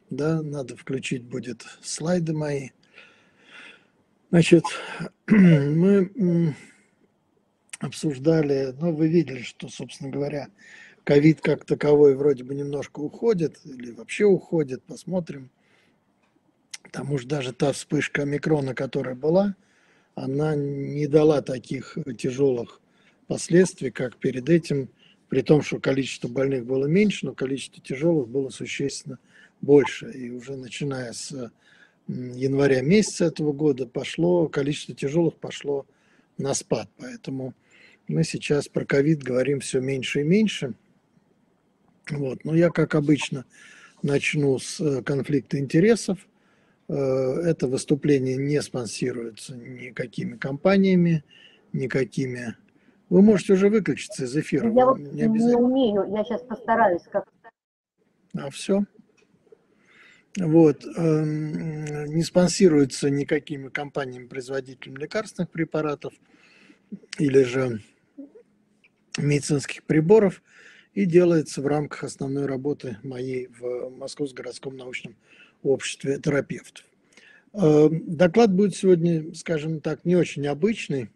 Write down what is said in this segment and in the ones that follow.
Да, надо включить будет слайды мои. Значит, мы обсуждали, ну, вы видели, что, собственно говоря, ковид как таковой вроде бы немножко уходит или вообще уходит, посмотрим. Потому что даже та вспышка омикрона, которая была, она не дала таких тяжелых последствий, как перед этим, при том, что количество больных было меньше, но количество тяжелых было существенно больше. И уже начиная с января месяца этого года количество тяжелых пошло на спад. Поэтому мы сейчас про ковид говорим все меньше и меньше. Вот. Но я, как обычно, начну с конфликта интересов. Это выступление не спонсируется никакими компаниями, никакими. Вы можете уже выключиться из эфира, Я вот вам не не обязательно. умею, я сейчас постараюсь как-то. А все. Вот. Не спонсируется никакими компаниями-производителями лекарственных препаратов или же медицинских приборов и делается в рамках основной работы моей в Московском городском научном обществе терапевтов. Доклад будет сегодня, скажем так, не очень обычный.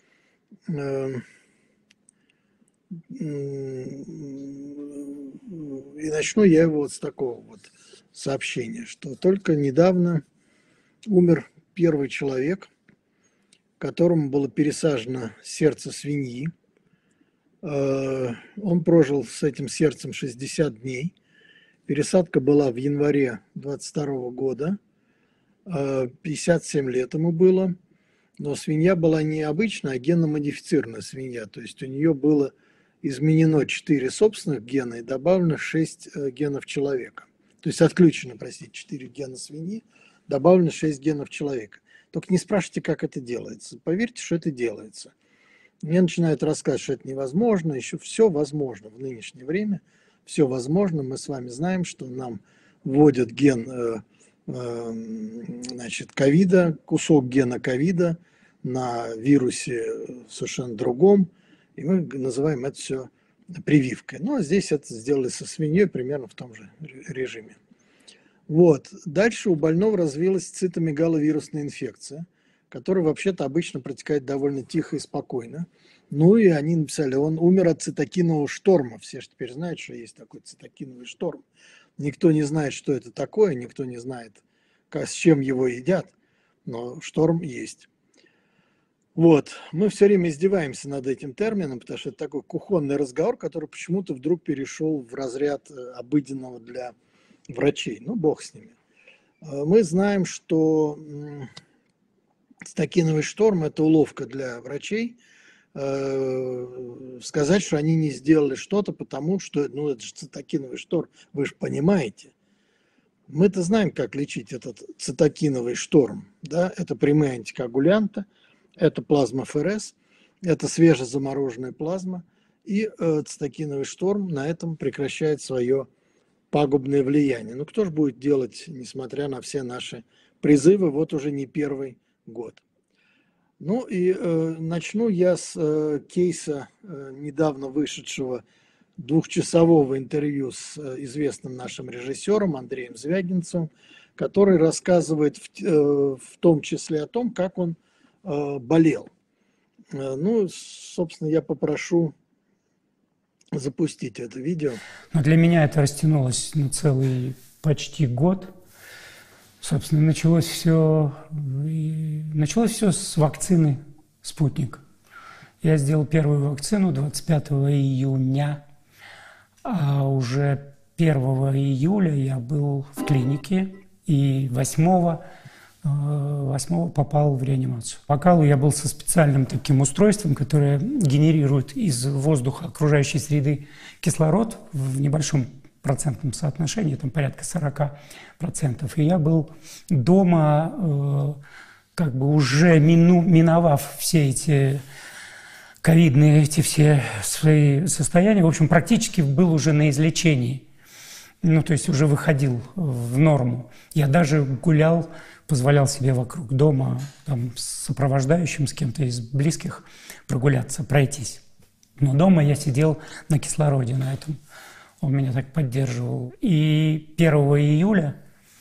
И начну я его вот с такого вот сообщения, что только недавно умер первый человек, которому было пересажено сердце свиньи. Он прожил с этим сердцем 60 дней. Пересадка была в январе 22 года. 57 лет ему было. Но свинья была не обычная, а генно-модифицированная свинья. То есть у нее было изменено 4 собственных гена и добавлено 6 генов человека. То есть отключено, простите, 4 гена свиньи, добавлено 6 генов человека. Только не спрашивайте, как это делается. Поверьте, что это делается. Мне начинают рассказывать, что это невозможно. Еще все возможно в нынешнее время. Все возможно. Мы с вами знаем, что нам вводят ген ковида, кусок гена ковида на вирусе совершенно другом. И мы называем это все прививкой. Но здесь это сделали со свиньей примерно в том же режиме. Вот. Дальше у больного развилась цитомегаловирусная инфекция, которая вообще-то обычно протекает довольно тихо и спокойно. Ну и они написали, он умер от цитокинового шторма. Все же теперь знают, что есть такой цитокиновый шторм. Никто не знает, что это такое, никто не знает, с чем его едят, но шторм есть. Вот. Мы все время издеваемся над этим термином, потому что это такой кухонный разговор, который почему-то вдруг перешел в разряд обыденного для врачей. Ну, бог с ними. Мы знаем, что цитокиновый шторм – это уловка для врачей, сказать, что они не сделали что-то, потому что, ну, это же цитокиновый шторм, вы же понимаете. Мы-то знаем, как лечить этот цитокиновый шторм. Да? Это прямые антикоагулянты, это плазма-ФРС, это свежезамороженная плазма. И цитокиновый шторм на этом прекращает свое пагубное влияние. Ну, кто же будет делать, несмотря на все наши призывы, вот уже не первый год. Ну и начну я с кейса недавно вышедшего двухчасового интервью с известным нашим режиссером Андреем Звягинцевым, который рассказывает в том числе о том, как он болел. Ну, собственно, я попрошу запустить это видео. Но для меня это растянулось на целый почти год. Собственно, началось все с вакцины «Спутник». Я сделал первую вакцину 25 июня, а уже 1 июля я был в клинике, и 8 попал в реанимацию. По калу я был со специальным таким устройством, которое генерирует из воздуха окружающей среды кислород в небольшом процентном соотношении, там порядка 40%. И я был дома, как бы уже миновав все эти ковидные, эти все свои состояния, в общем, практически был уже на излечении. Ну, то есть уже выходил в норму. Я даже гулял, позволял себе вокруг дома там, с сопровождающим, с кем-то из близких прогуляться, пройтись. Но дома я сидел на кислороде на этом. Он меня так поддерживал. И 1 июля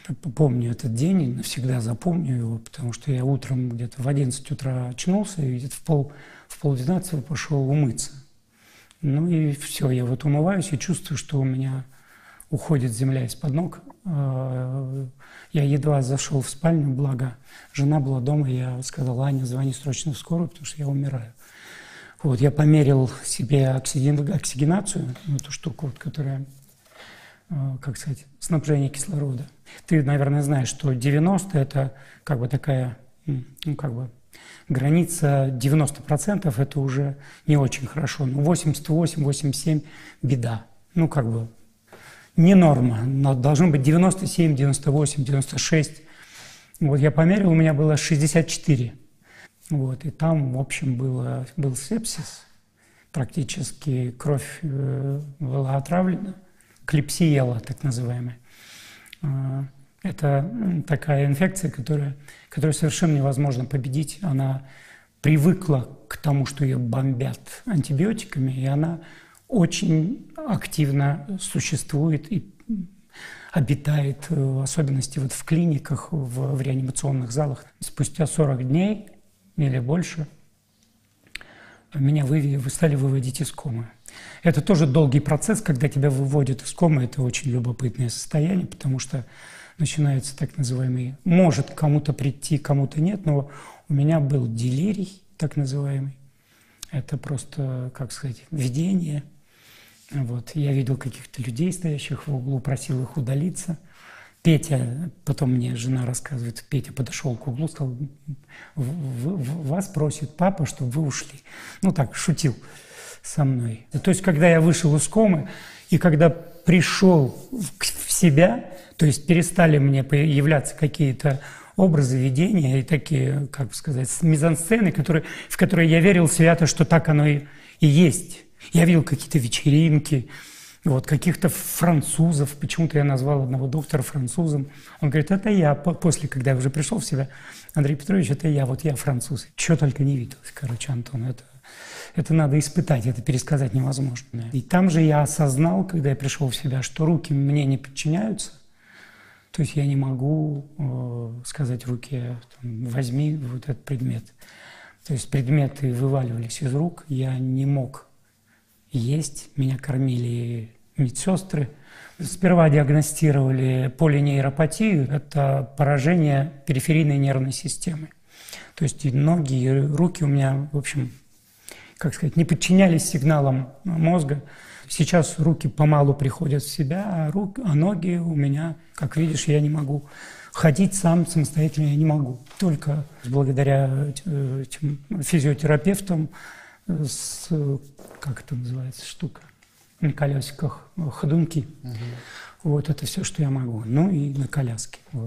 помню этот день, и навсегда запомню его, потому что я утром где-то в 11 утра очнулся, и где-то в полдвенадцатого пошел умыться. Ну и все, я вот умываюсь и чувствую, что у меня уходит земля из-под ног. Я едва зашел в спальню, благо жена была дома, я сказал: Аня, звони срочно в скорую, потому что я умираю. Вот, я померил себе оксигенацию, эту штуку, вот, которая, как сказать, снабжение кислорода. Ты, наверное, знаешь, что 90 – это как бы такая, ну, как бы граница 90% – это уже не очень хорошо. Но 88-87 – беда. Ну, как бы не норма, но должно быть 97, 98, 96. Вот я померил, у меня было 64. Вот, и там, в общем, был сепсис, практически кровь была отравлена, клепсиела, так называемая. Это такая инфекция, которую совершенно невозможно победить. Она привыкла к тому, что ее бомбят антибиотиками, и она очень активно существует и обитает, в особенности вот в клиниках, в реанимационных залах. Спустя 40 дней или больше меня стали выводить из комы. Это тоже долгий процесс, когда тебя выводят из комы. Это очень любопытное состояние, потому что начинается так называемый, может кому-то прийти, кому-то нет, но у меня был делирий, так называемый. Это просто, как сказать, видение. Вот. Я видел каких-то людей, стоящих в углу, просил их удалиться. Петя, потом мне жена рассказывает, Петя подошел к углу, сказал: вас просит папа, чтобы вы ушли. Ну так, шутил со мной. То есть, когда я вышел из комы, и когда пришел в себя, то есть перестали мне появляться какие-то образы, видения и такие, как бы сказать, мизансцены, в которые я верил свято, что так оно и есть. Я видел какие-то вечеринки, вот, каких-то французов. Почему-то я назвал одного доктора французом. Он говорит: это я. После, когда я уже пришел в себя: Андрей Петрович, это я, вот я француз. Чего только не виделось, короче, Антон. Это надо испытать, это пересказать невозможно. И там же я осознал, когда я пришел в себя, что руки мне не подчиняются. То есть я не могу сказать руке: возьми вот этот предмет. То есть предметы вываливались из рук, я не мог есть, меня кормили медсестры. Сперва диагностировали полинейропатию, это поражение периферийной нервной системы. То есть и ноги, и руки у меня, в общем, как сказать, не подчинялись сигналам мозга. Сейчас руки помалу приходят в себя, а ноги у меня, как видишь, я не могу. Ходить самостоятельно я не могу. Только благодаря этим физиотерапевтам, как это называется, штука, на колесиках, ходунки. Вот это все, что я могу. Ну и на коляске. Вот.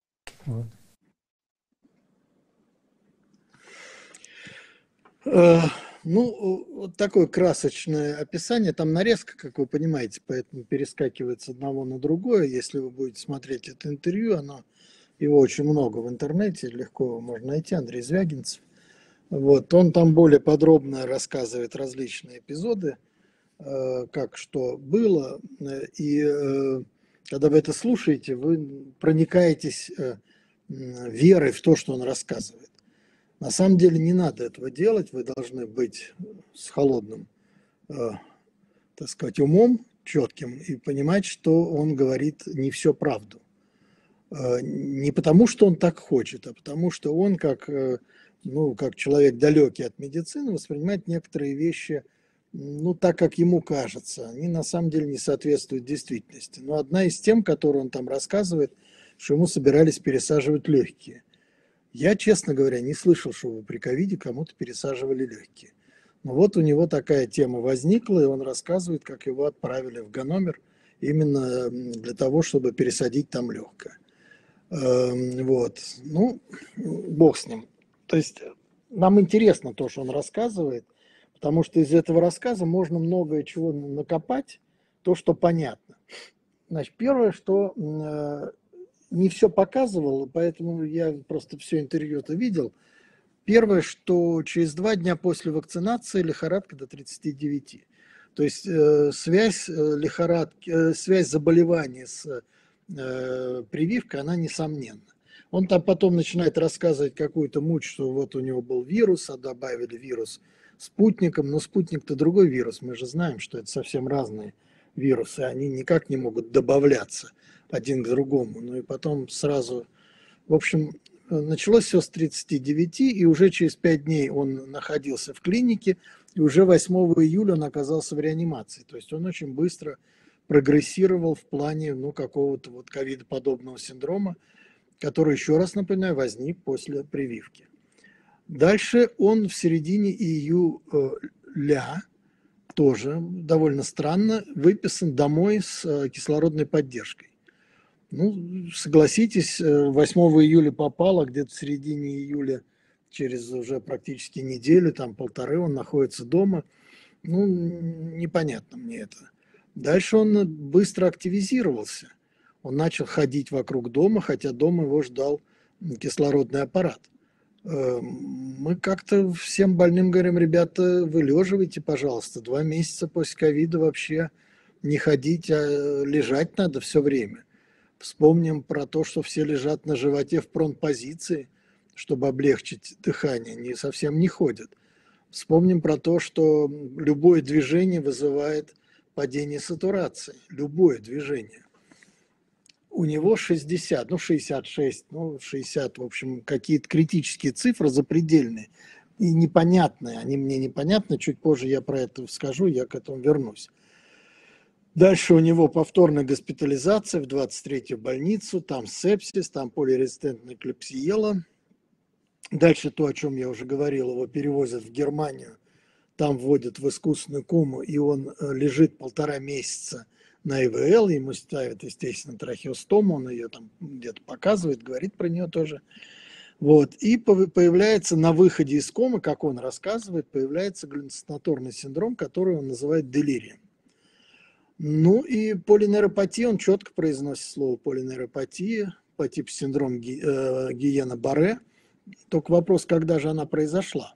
Ну, вот такое красочное описание. Там нарезка, как вы понимаете, поэтому перескакивает с одного на другое. Если вы будете смотреть это интервью, его очень много в интернете, легко можно найти, Андрей Звягинцев. Вот, он там более подробно рассказывает различные эпизоды, как что было. И когда вы это слушаете, вы проникаетесь верой в то, что он рассказывает. На самом деле не надо этого делать, вы должны быть с холодным, так сказать, умом, четким, и понимать, что он говорит не всю правду. Не потому, что он так хочет, а потому, что он, как человек далекий от медицины, воспринимает некоторые вещи, так, как ему кажется. Они на самом деле не соответствуют действительности. Но одна из тем, которую он там рассказывает, что ему собирались пересаживать легкие. Я, честно говоря, не слышал, что при ковиде кому-то пересаживали легкие. Но вот у него такая тема возникла, и он рассказывает, как его отправили в Ганновер именно для того, чтобы пересадить там легкое. Вот. Бог с ним. То есть нам интересно то, что он рассказывает, потому что из этого рассказа можно многое чего накопать, то, что понятно. Значит, первое, что не все показывал, поэтому я просто все интервью-то видел. Первое, что через 2 дня после вакцинации лихорадка до 39. То есть связь заболевания с прививка, она несомненна. Он там потом начинает рассказывать какую-то муть, что вот у него был вирус, а добавили вирус спутником, но спутник-то другой вирус, мы же знаем, что это совсем разные вирусы, они никак не могут добавляться один к другому. Ну и потом сразу, в общем, началось все с 39, и уже через 5 дней он находился в клинике, и уже 8 июля он оказался в реанимации. То есть он очень быстро прогрессировал в плане какого-то вот ковидоподобного синдрома, который, еще раз напоминаю, возник после прививки. Дальше он в середине июля, тоже довольно странно, выписан домой с кислородной поддержкой. Ну, согласитесь, 8 июля попало, где-то в середине июля, через уже практически неделю, там полторы, он находится дома. Ну, непонятно мне это. Дальше он быстро активизировался. Он начал ходить вокруг дома, хотя дома его ждал кислородный аппарат. Мы как-то всем больным говорим: ребята, вылеживайте, пожалуйста, 2 месяца после ковида вообще не ходить, а лежать надо все время. Вспомним про то, что все лежат на животе в пронпозиции, чтобы облегчить дыхание, не совсем не ходят. Вспомним про то, что любое движение вызывает падение сатурации, любое движение. У него 60, 66, 60, в общем, какие-то критические цифры запредельные и непонятные. Они мне непонятны, чуть позже я про это скажу, я к этому вернусь. Дальше у него повторная госпитализация в 23-ю больницу, там сепсис, там полирезистентная клепсиела. Дальше то, о чем я уже говорил, его перевозят в Германию, там вводят в искусственную кому, и он лежит 1,5 месяца на ИВЛ, ему ставят, естественно, трахеостому, он ее там где-то показывает, говорит про нее тоже. Вот. И появляется на выходе из комы, как он рассказывает, появляется галлюцинаторный синдром, который он называет делирием. Ну и полинейропатия, он четко произносит слово полинейропатия по типу синдром Гиена-Барре. Только вопрос, когда же она произошла.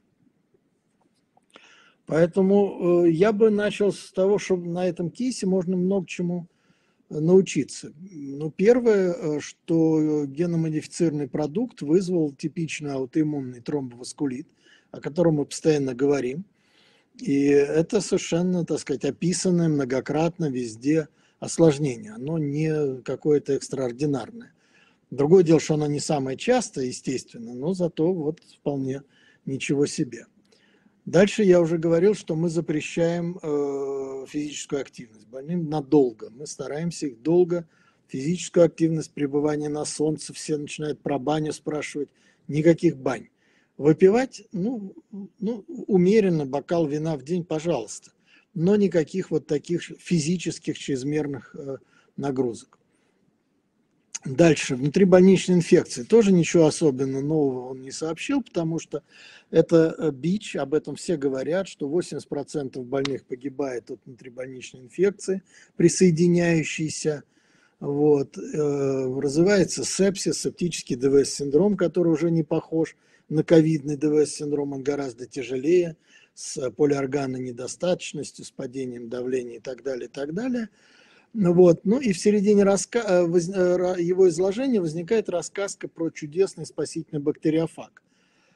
Поэтому я бы начал с того, что на этом кейсе можно много чему научиться. Ну, первое, что геномодифицированный продукт вызвал типичный аутоиммунный тромбоваскулит, о котором мы постоянно говорим. И это совершенно, так сказать, описанное многократно везде осложнение. Оно не какое-то экстраординарное. Другое дело, что оно не самое частое, естественно, но зато вот вполне ничего себе. Дальше я уже говорил, что мы запрещаем физическую активность больным надолго. Мы стараемся их долго, физическую активность, пребывание на солнце, все начинают про баню спрашивать, никаких бань. Выпивать, умеренно, бокал вина в день, пожалуйста, но никаких вот таких физических чрезмерных нагрузок. Дальше, внутрибольничные инфекции. Тоже ничего особенно нового он не сообщил, потому что это бич, об этом все говорят, что 80% больных погибает от внутрибольничной инфекции, присоединяющейся. Вот. Развивается сепсис, септический ДВС-синдром, который уже не похож на ковидный ДВС-синдром, он гораздо тяжелее, с полиорганной недостаточностью, с падением давления и так далее, и так далее. Вот. Ну и в середине его изложения возникает рассказка про чудесный спасительный бактериофаг.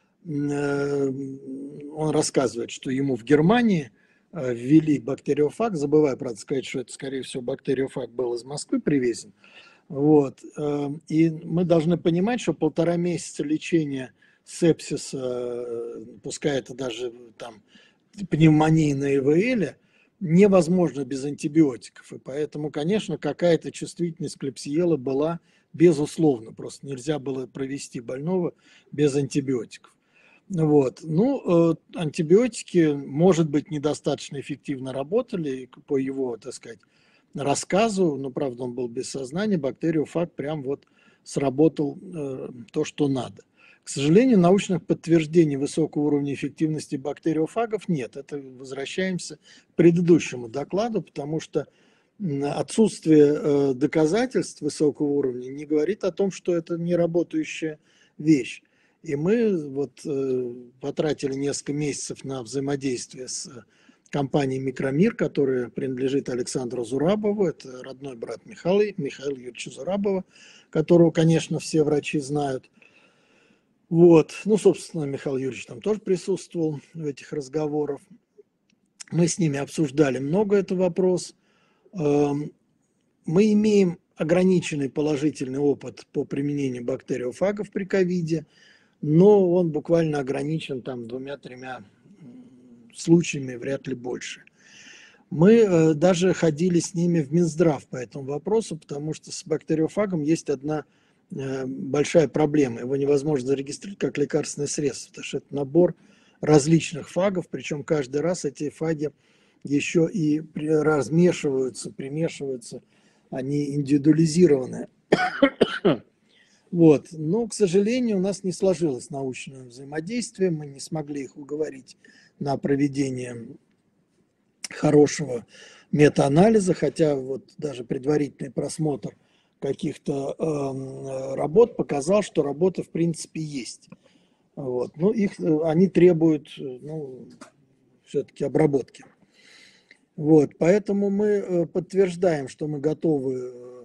Он рассказывает, что ему в Германии ввели бактериофаг, забываю, правда, сказать, что это, скорее всего, бактериофаг был из Москвы привезен. Вот. И мы должны понимать, что 1,5 месяца лечения сепсиса, пускай это даже там пневмонии на ИВЛ, невозможно без антибиотиков. И поэтому, конечно, какая-то чувствительность клепсиелы была безусловно. Просто нельзя было провести больного без антибиотиков. Вот. Ну, антибиотики, может быть, недостаточно эффективно работали по его, так сказать, рассказу, но, правда, он был без сознания, бактериофаг прям вот сработал то, что надо. К сожалению, научных подтверждений высокого уровня эффективности бактериофагов нет. Это возвращаемся к предыдущему докладу, потому что отсутствие доказательств высокого уровня не говорит о том, что это не работающая вещь. И мы вот потратили несколько месяцев на взаимодействие с компании «Микромир», которая принадлежит Александру Зурабову. Это родной брат Михаила Юрьевича Зурабова, которого, конечно, все врачи знают. Вот. Ну, собственно, Михаил Юрьевич там тоже присутствовал в этих разговорах. Мы с ними обсуждали много этот вопрос. Мы имеем ограниченный положительный опыт по применению бактериофагов при ковиде, но он буквально ограничен там 2-3 случаями, вряд ли больше. Мы даже ходили с ними в Минздрав по этому вопросу, потому что с бактериофагом есть одна большая проблема. Его невозможно зарегистрировать как лекарственное средство, потому что это набор различных фагов, причем каждый раз эти фаги еще и размешиваются, примешиваются, они индивидуализированные. Вот. Но, к сожалению, у нас не сложилось научное взаимодействие, мы не смогли их уговорить на проведение хорошего метаанализа, хотя вот даже предварительный просмотр каких-то работ показал, что работы в принципе есть. Вот. Но они требуют все-таки обработки. Вот. Поэтому мы подтверждаем, что мы готовы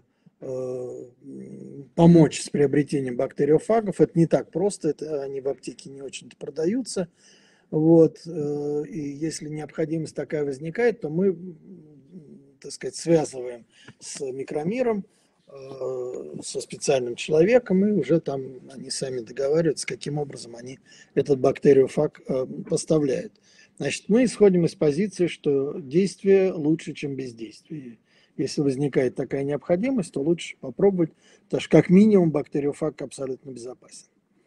помочь с приобретением бактериофагов. Это не так просто, они в аптеке не очень-то продаются. Вот. И если необходимость такая возникает, то мы, так сказать, связываем с Микромиром, со специальным человеком, и уже там они сами договариваются, каким образом они этот бактериофаг поставляют. Значит, мы исходим из позиции, что действие лучше, чем бездействие. Если возникает такая необходимость, то лучше попробовать, потому что как минимум бактериофаг абсолютно безопасен.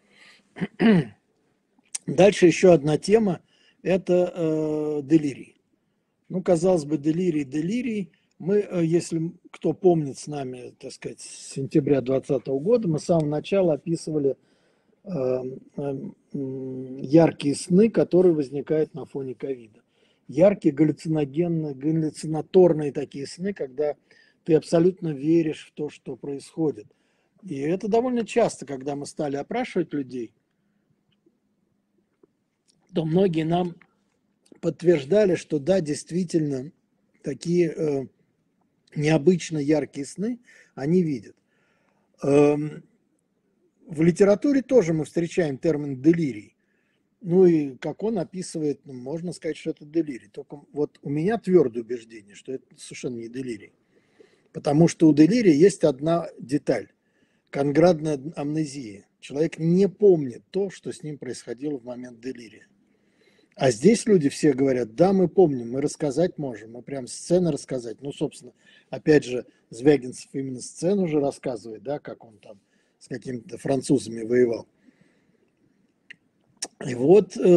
Дальше еще одна тема – это делирий. Ну, казалось бы, делирий. Мы, если кто помнит с нами, так сказать, с сентября 2020 года, мы с самого начала описывали яркие сны, которые возникают на фоне ковида. Яркие галлюциногенные, галлюцинаторные такие сны, когда ты абсолютно веришь в то, что происходит. И это довольно часто, когда мы стали опрашивать людей, то многие нам подтверждали, что да, действительно, такие необычно яркие сны они видят. В литературе тоже мы встречаем термин делирий. Ну и как он описывает, можно сказать, что это делирий. Только вот у меня твердое убеждение, что это совершенно не делирий. Потому что у делирия есть одна деталь – конградная амнезия. Человек не помнит то, что с ним происходило в момент делирия. А здесь люди все говорят, да, мы помним, мы рассказать можем, мы прям сцены рассказать. Ну, собственно, опять же, Звягинцев именно сцену уже рассказывает, да, как он там с какими-то французами воевал. И вот с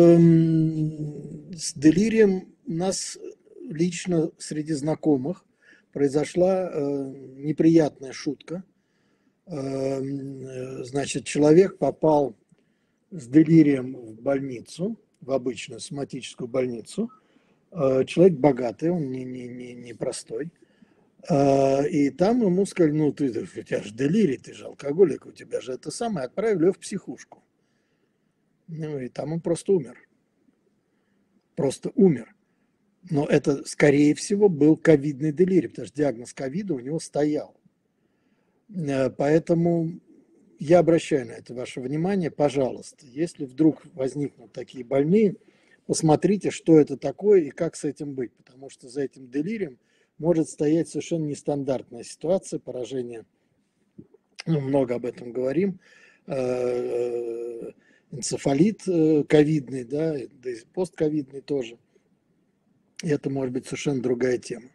делирием у нас лично среди знакомых произошла неприятная шутка. Значит, человек попал с делирием в больницу, в обычную соматическую больницу. Человек богатый, он не простой. И там ему сказали, ну, у тебя же делирий, ты же алкоголик, у тебя же это самое, отправили его в психушку. Ну, и там он просто умер. Просто умер. Но это, скорее всего, был ковидный делирий, потому что диагноз ковида у него стоял. Поэтому я обращаю на это ваше внимание, пожалуйста, если вдруг возникнут такие больные, посмотрите, что это такое и как с этим быть, потому что за этим делирием может стоять совершенно нестандартная ситуация, поражение, ну, много об этом говорим, энцефалит ковидный, да и постковидный тоже. Это может быть совершенно другая тема.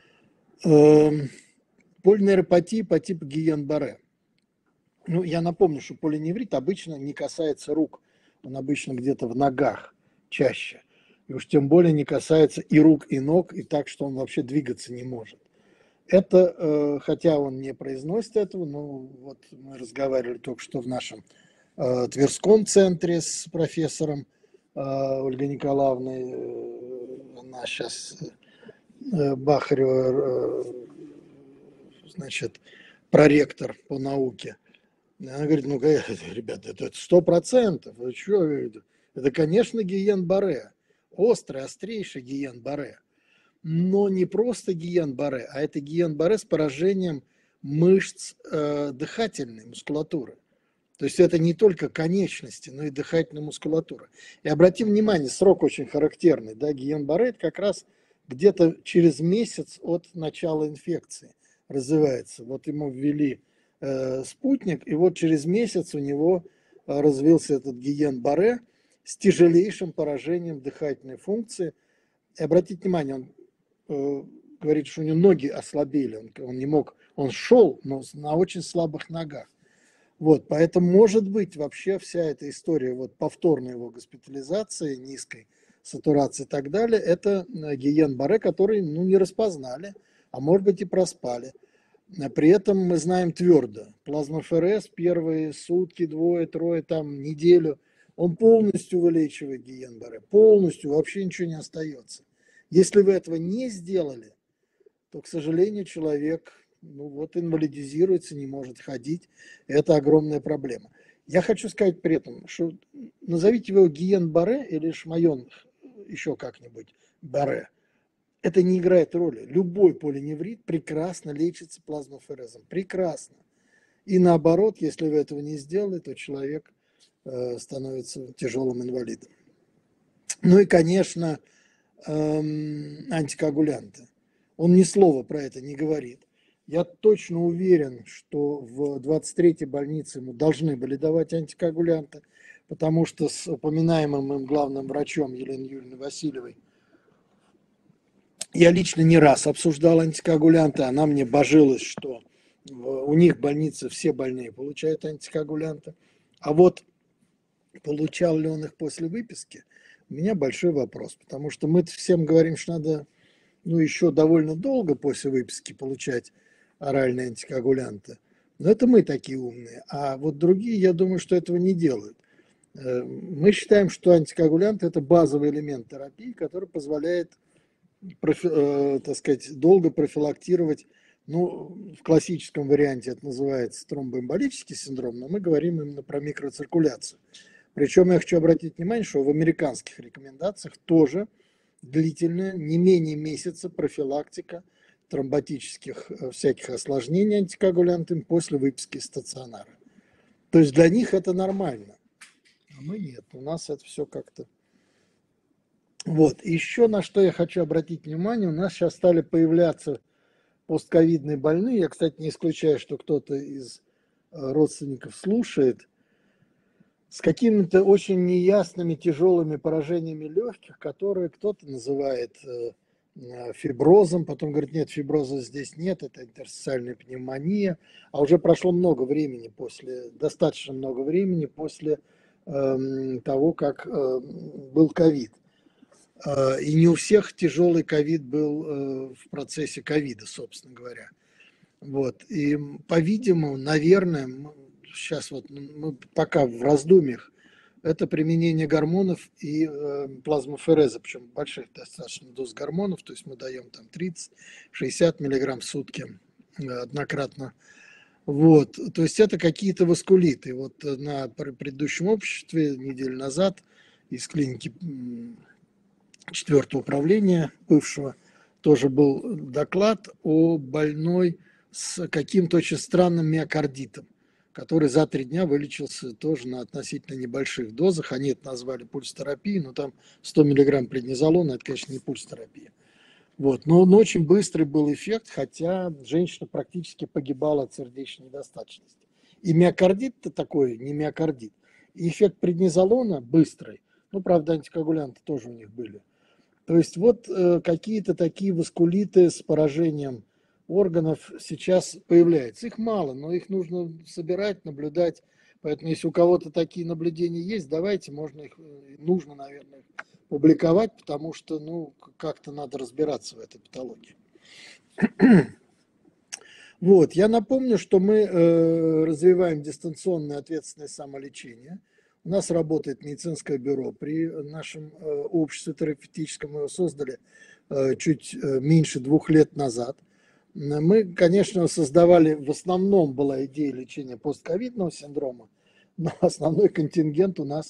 Полинейропатия по типу Гийен-Барре. Ну, я напомню, что полиневрит обычно не касается рук, он обычно где-то в ногах чаще. И уж тем более не касается и рук, и ног, и так, что он вообще двигаться не может. Это, хотя он не произносит этого, но вот мы разговаривали только что в нашем Тверском центре с профессором Ольгой Николаевной, она сейчас Бахарева, значит, проректор по науке. Она говорит, ну, ребята, это 100%. Вы что? Это, конечно, Гийен-Барре. Острый, острейший Гийен-Барре. но не просто Гийен-Барре, а это Гийен-Барре с поражением мышц дыхательной мускулатуры. То есть это не только конечности, но и дыхательная мускулатура. И обратим внимание, срок очень характерный. Да? Гийен-Барре это как раз где-то через месяц от начала инфекции развивается. Вот ему ввели спутник, и вот через месяц у него развился этот Гийен-Барре с тяжелейшим поражением дыхательной функции. И обратите внимание, он говорит, что у него ноги ослабели, он не мог, он шел, но на очень слабых ногах. Вот, поэтому, может быть, вообще вся эта история вот повторной его госпитализации, низкой сатурации и так далее, это Гийен-Барре, который, ну, не распознали, а может быть и проспали. При этом мы знаем твердо, плазмоферез первые сутки, двое, трое, там, неделю, он полностью вылечивает Гийен-Барре, полностью, вообще ничего не остается. Если вы этого не сделали, то, к сожалению, человек, ну вот, инвалидизируется, не может ходить. Это огромная проблема. Я хочу сказать при этом, что назовите его Гийен-Барре или Шмайон еще как-нибудь Барре. Это не играет роли. Любой полиневрит прекрасно лечится плазмоферезом. Прекрасно. И наоборот, если вы этого не сделали, то человек становится тяжелым инвалидом. Ну и, конечно, антикоагулянты. Он ни слова про это не говорит. Я точно уверен, что в 23-й больнице ему должны были давать антикоагулянты, потому что с упоминаемым им главным врачом Еленой Юрьевной Васильевой я лично не раз обсуждал антикоагулянты. Она мне божилась, что у них в больнице все больные получают антикоагулянты. А вот получал ли он их после выписки, у меня большой вопрос. Потому что мы всем говорим, что надо еще довольно долго после выписки получать оральные антикоагулянты. Но это мы такие умные. А вот другие, я думаю, что этого не делают. Мы считаем, что антикоагулянты – это базовый элемент терапии, который позволяет, так сказать, долго профилактировать, в классическом варианте это называется тромбоэмболический синдром, но мы говорим именно про микроциркуляцию. Причем я хочу обратить внимание, что в американских рекомендациях тоже длительная, не менее месяца профилактика тромботических всяких осложнений антикоагулянтами после выписки из стационара. То есть для них это нормально, а мы нет. У нас это все как-то... Вот. Еще на что я хочу обратить внимание, у нас сейчас стали появляться постковидные больные. Я, кстати, не исключаю, что кто-то из родственников слушает, с какими-то очень неясными тяжелыми поражениями легких, которые кто-то называет фиброзом, потом говорит, нет, фиброза здесь нет, это интерстициальная пневмония, а уже прошло много времени достаточно много времени после того, как был ковид. И не у всех тяжелый ковид был в процессе ковида, собственно говоря. Вот. И, по-видимому, наверное, сейчас вот мы пока в раздумьях, это применение гормонов и плазмофереза, причем больших достаточно доз гормонов, то есть мы даем там 30-60 миллиграмм в сутки однократно. Вот, то есть это какие-то васкулиты. Вот на предыдущем обществе неделю назад из клиники 4-го управления бывшего тоже был доклад о больной с каким-то очень странным миокардитом, который за 3 дня вылечился тоже на относительно небольших дозах. Они это назвали пульс-терапией, но там 100 миллиграмм преднизолона, это, конечно, не пульс-терапия. Вот. Но очень быстрый был эффект, хотя женщина практически погибала от сердечной недостаточности. И миокардит-то такой, не миокардит. И эффект преднизолона быстрый. Правда, антикоагулянты тоже у них были. То есть вот какие-то такие васкулиты с поражением органов сейчас появляются. Их мало, но их нужно собирать, наблюдать. Поэтому если у кого-то такие наблюдения есть, давайте, нужно, наверное, публиковать, потому что, как-то надо разбираться в этой патологии. Вот, я напомню, что мы развиваем дистанционное ответственное самолечение. У нас работает медицинское бюро при нашем обществе терапевтическом. Мы его создали чуть меньше 2 лет назад. Мы, конечно, создавали, в основном была идея лечения постковидного синдрома, но основной контингент у нас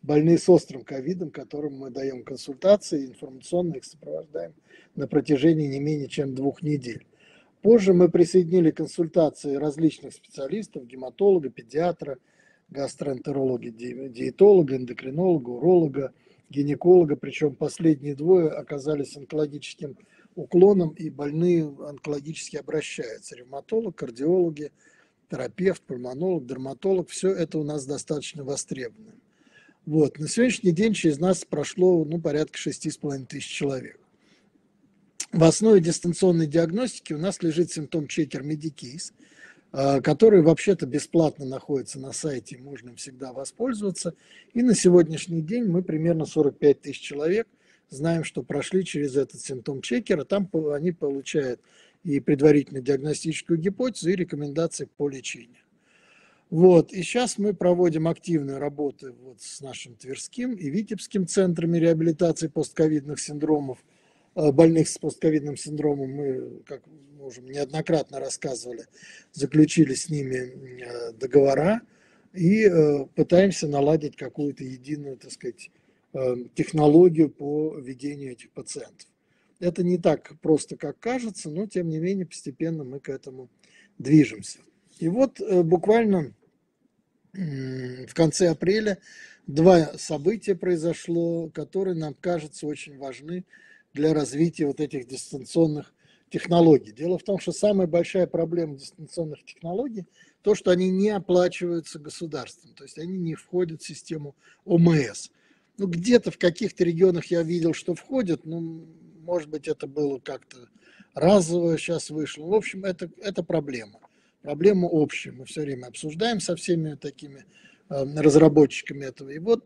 больные с острым ковидом, которым мы даем консультации, информационно их сопровождаем на протяжении не менее чем 2 недель. Позже мы присоединили консультации различных специалистов, гематолога, педиатра, гастроэнтеролога, диетолога, эндокринолога, уролога, гинеколога, причем последние двое оказались онкологическим уклоном, и больные онкологически обращаются. Ревматолог, кардиологи, терапевт, пульмонолог, дерматолог, все это у нас достаточно востребовано. Вот. На сегодняшний день через нас прошло порядка 6500 человек. В основе дистанционной диагностики у нас лежит симптом-чекер Medicase, который вообще-то бесплатно находится на сайте, можно им всегда воспользоваться. И на сегодняшний день мы примерно 45 тысяч человек знаем, что прошли через этот симптом-чекер, а там они получают и предварительную диагностическую гипотезу, и рекомендации по лечению. Вот. И сейчас мы проводим активную работу с нашим Тверским и Витебским центрами реабилитации постковидных синдромов. Больных с постковидным синдромом мы, как мы уже неоднократно рассказывали, заключили с ними договора и пытаемся наладить какую-то единую, так сказать, технологию по ведению этих пациентов. Это не так просто, как кажется, но тем не менее постепенно мы к этому движемся. И вот буквально в конце апреля 2 события произошло, которые нам кажутся очень важны для развития вот этих дистанционных технологий. Дело в том, что самая большая проблема дистанционных технологий то, что они не оплачиваются государством, то есть они не входят в систему ОМС. Где-то в каких-то регионах я видел, что входят, может быть, это было как-то разово сейчас вышло. В общем, это проблема. Проблема общая. Мы все время обсуждаем со всеми такими разработчиками этого. И вот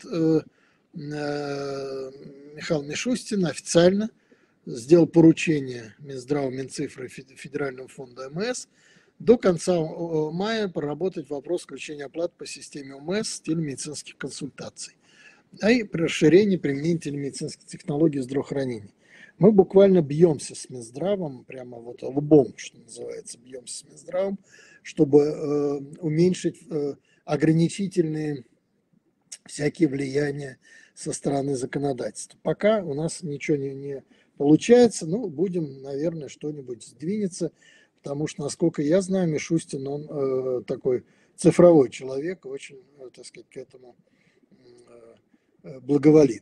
Михаил Мишустин официально сделал поручение Минздраву, Минцифры и Федеральному фонду ОМС до конца мая проработать вопрос включения оплат по системе ОМС в стиле медицинских консультаций и расширение применения телемедицинских технологий в здравоохранении. Мы буквально бьемся с Минздравом, прямо лбом, что называется, бьемся с Минздравом, чтобы уменьшить ограничительные всякие влияния со стороны законодательства. Пока у нас ничего не получается, будем, наверное, что-нибудь сдвинется, потому что, насколько я знаю, Мишустин, он такой цифровой человек, очень, так сказать, к этому благоволит.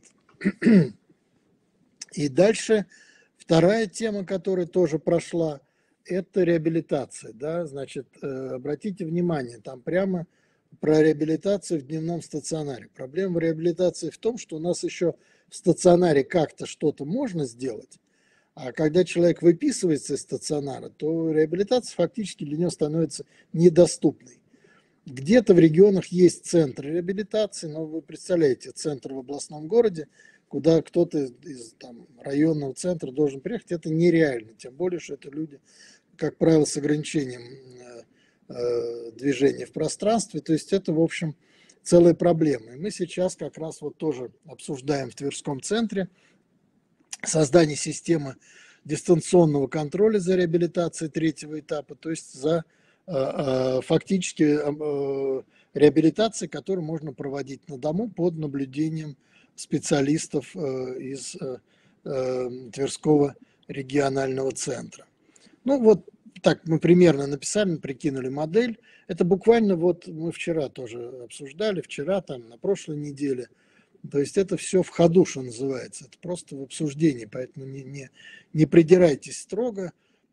И дальше вторая тема, которая тоже прошла, это реабилитация. Да? Значит, обратите внимание, там прямо про реабилитацию в дневном стационаре. Проблема реабилитации в том, что у нас еще в стационаре как-то что-то можно сделать, а когда человек выписывается из стационара, то реабилитация фактически для него становится недоступной. Где-то в регионах есть центры реабилитации, но вы представляете, центр в областном городе, куда кто-то из районного центра должен приехать, это нереально. Тем более, что это люди, как правило, с ограничением движения в пространстве. То есть это, в общем, целая проблема. И мы сейчас как раз тоже обсуждаем в Тверском центре создание системы дистанционного контроля за реабилитацией 3-го этапа, то есть за фактически реабилитации, которую можно проводить на дому под наблюдением специалистов из Тверского регионального центра. Так мы примерно написали, прикинули модель. Это буквально мы вчера тоже обсуждали, на прошлой неделе. То есть это все в ходу, что называется. Это просто в обсуждении, поэтому не придирайтесь строго.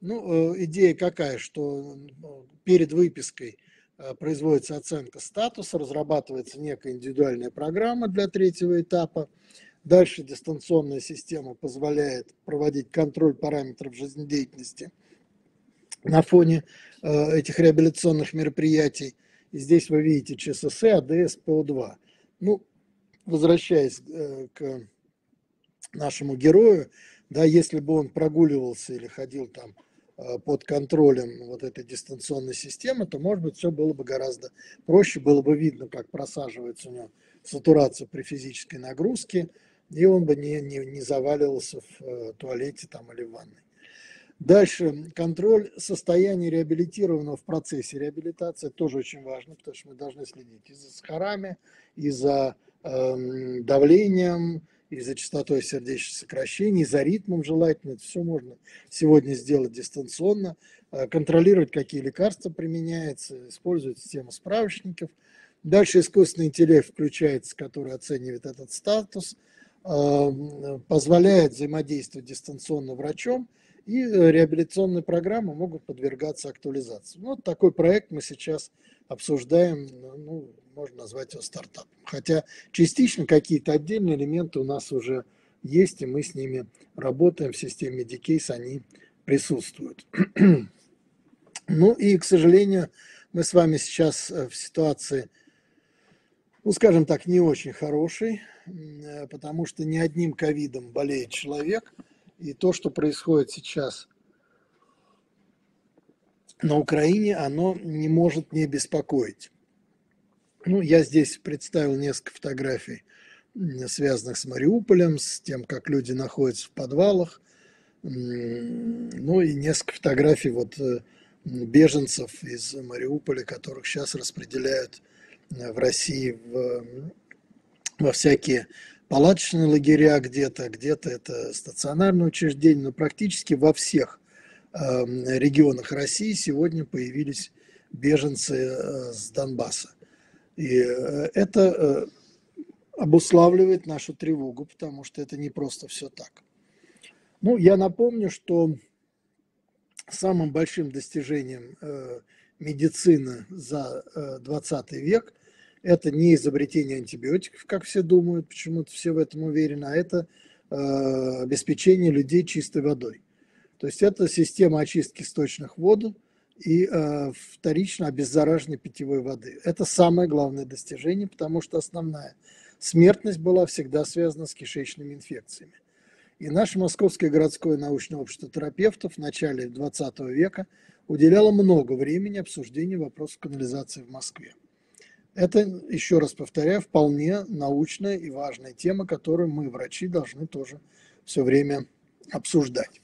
Идея какая, что перед выпиской производится оценка статуса, разрабатывается некая индивидуальная программа для 3-го этапа. Дальше дистанционная система позволяет проводить контроль параметров жизнедеятельности на фоне этих реабилитационных мероприятий. И здесь вы видите ЧСС, АДС, ПО2. Возвращаясь к нашему герою, да, если бы он прогуливался или ходил под контролем этой дистанционной системы, то, может быть, все было бы гораздо проще, было бы видно, как просаживается у него сатурация при физической нагрузке, и он бы не заваливался в туалете или в ванной. Дальше, контроль состояния реабилитированного в процессе реабилитации тоже очень важно, потому что мы должны следить и за сахарами, и за давлением, и за частотой сердечных сокращений, и за ритмом желательно. Это все можно сегодня сделать дистанционно. Контролировать, какие лекарства применяются, использовать систему справочников. Дальше искусственный интеллект включается, который оценивает этот статус, позволяет взаимодействовать дистанционно врачом, и реабилитационные программы могут подвергаться актуализации. Ну, вот такой проект мы сейчас обсуждаем, ну, можно назвать его стартапом. Хотя частично какие-то отдельные элементы у нас уже есть, и мы с ними работаем в системе Medicase, они присутствуют. Ну и, к сожалению, мы с вами сейчас в ситуации, ну, скажем так, не очень хорошей, потому что не одним ковидом болеет человек. И то, что происходит сейчас на Украине, оно не может не беспокоить. Ну, я здесь представил несколько фотографий, связанных с Мариуполем, с тем, как люди находятся в подвалах. Ну и несколько фотографий вот беженцев из Мариуполя, которых сейчас распределяют в России во всякие палаточные лагеря где-то, где-то это стационарные учреждения, но практически во всех регионах России сегодня появились беженцы с Донбасса. И это обуславливает нашу тревогу, потому что это не просто все так. Ну, я напомню, что самым большим достижением медицины за 20 век это не изобретение антибиотиков, как все думают, почему-то все в этом уверены, а это обеспечение людей чистой водой. То есть это система очистки сточных вод и вторично обеззараживания питьевой воды. Это самое главное достижение, потому что основная смертность была всегда связана с кишечными инфекциями. И наше Московское городское научное общество терапевтов в начале 20 века уделяло много времени обсуждению вопросов канализации в Москве. Это, еще раз повторяю, вполне научная и важная тема, которую мы, врачи, должны тоже все время обсуждать.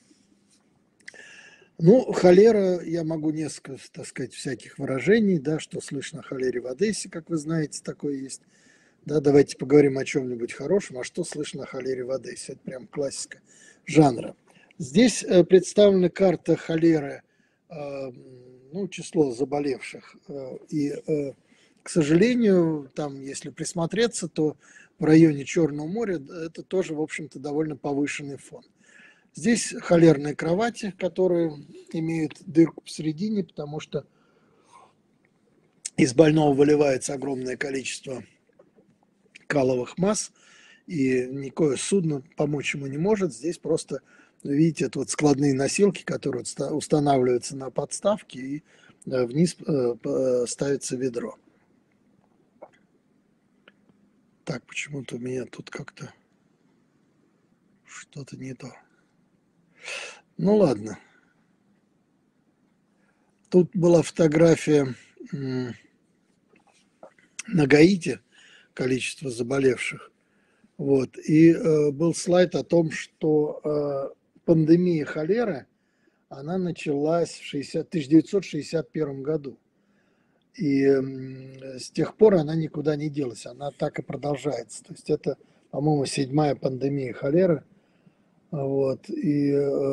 Ну, холера, я могу несколько, так сказать, всяких выражений, да, что слышно о холере в Одессе, как вы знаете, такое есть. Да, давайте поговорим о чем-нибудь хорошем, а что слышно о холере в Одессе. Это прям классика жанра. Здесь представлена карта холеры, ну, число заболевших и к сожалению, там, если присмотреться, то в районе Черного моря это тоже, в общем-то, довольно повышенный фон. Здесь холерные кровати, которые имеют дырку посередине, потому что из больного выливается огромное количество каловых масс, и никакое судно помочь ему не может. Здесь просто, видите, это вот складные носилки, которые устанавливаются на подставке, и вниз ставится ведро. Так, почему-то у меня тут как-то что-то не то. Ну ладно. Тут была фотография на Гаити, количество заболевших. Вот. И был слайд о том, что пандемия холеры, она началась в 1961 году. И с тех пор она никуда не делась, она так и продолжается. То есть это, по-моему, 7-я пандемия холеры. Вот, и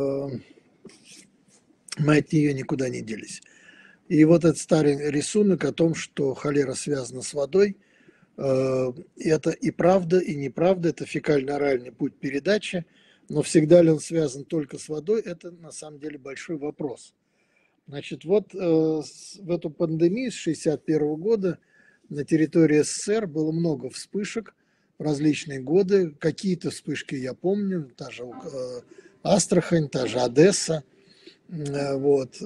мы от нее никуда не делись. И вот этот старый рисунок о том, что холера связана с водой, это и правда, и неправда, это фекально-оральный путь передачи, но всегда ли он связан только с водой, это на самом деле большой вопрос. Значит, вот в эту пандемию с 1961 года на территории СССР было много вспышек в различные годы. Какие-то вспышки я помню, та же Астрахань, та же Одесса, вот,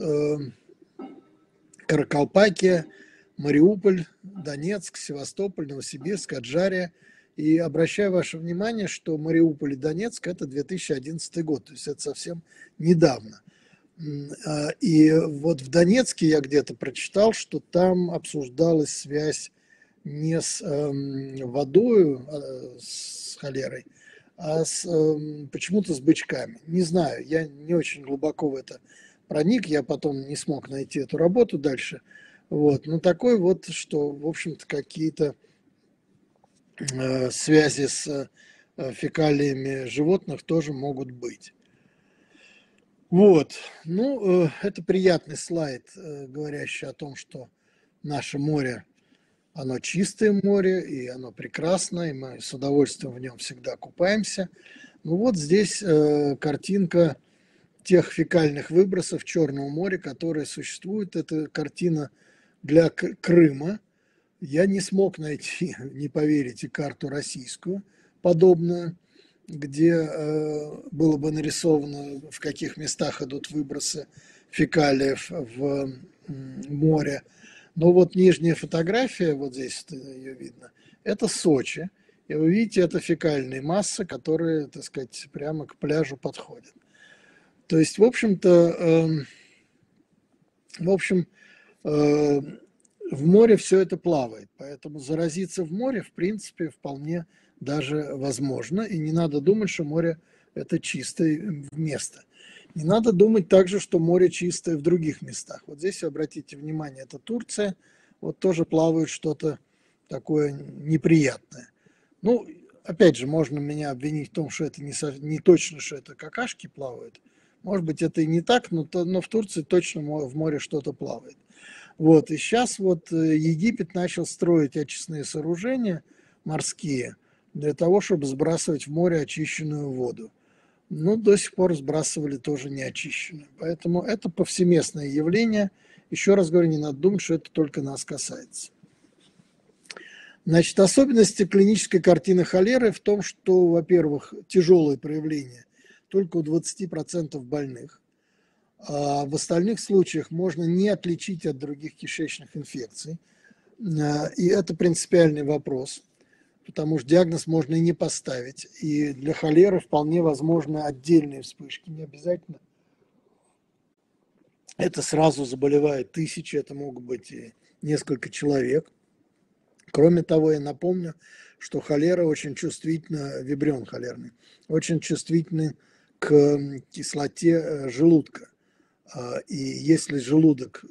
Каракалпакия, Мариуполь, Донецк, Севастополь, Новосибирск, Аджария. И обращаю ваше внимание, что Мариуполь и Донецк – это 2011 год, то есть это совсем недавно. И вот в Донецке я где-то прочитал, что там обсуждалась связь не с водой, с холерой, почему-то с бычками. Не знаю, я не очень глубоко в это проник, я потом не смог найти эту работу дальше. Вот. Но такой вот, что, в общем-то, какие-то связи с фекалиями животных тоже могут быть. Вот. Ну, это приятный слайд, говорящий о том, что наше море, оно чистое море, и оно прекрасное, и мы с удовольствием в нем всегда купаемся. Ну вот здесь картинка тех фекальных выбросов Черного моря, которые существуют. Это картина для Крыма. Я не смог найти, не поверите, карту российскую подобную, где было бы нарисовано, в каких местах идут выбросы фекалиев в море. Но вот нижняя фотография, вот здесь ее видно, это Сочи. И вы видите, это фекальные массы, которые, так сказать, прямо к пляжу подходят. То есть, в общем-то, в море все это плавает, поэтому заразиться в море, в принципе, вполне даже возможно. И не надо думать, что море – это чистое место. Не надо думать также, что море чистое в других местах. Вот здесь, обратите внимание, это Турция. Вот тоже плавает что-то такое неприятное. Ну, опять же, можно меня обвинить в том, что это не точно, что это какашки плавают. Может быть, это и не так, но в Турции точно в море что-то плавает. Вот, и сейчас вот Египет начал строить очистные сооружения морские для того, чтобы сбрасывать в море очищенную воду. Но до сих пор сбрасывали тоже неочищенную. Поэтому это повсеместное явление. Еще раз говорю, не надо думать, что это только нас касается. Значит, особенности клинической картины холеры в том, что, во-первых, тяжелые проявления только у 20% больных. А в остальных случаях можно не отличить от других кишечных инфекций. И это принципиальный вопрос, потому что диагноз можно и не поставить. И для холеры вполне возможны отдельные вспышки, не обязательно. Это сразу заболевает тысячи, это могут быть и несколько человек. Кроме того, я напомню, что холера очень чувствительна, вибрион холерный, очень чувствительный к кислоте желудка. И если желудок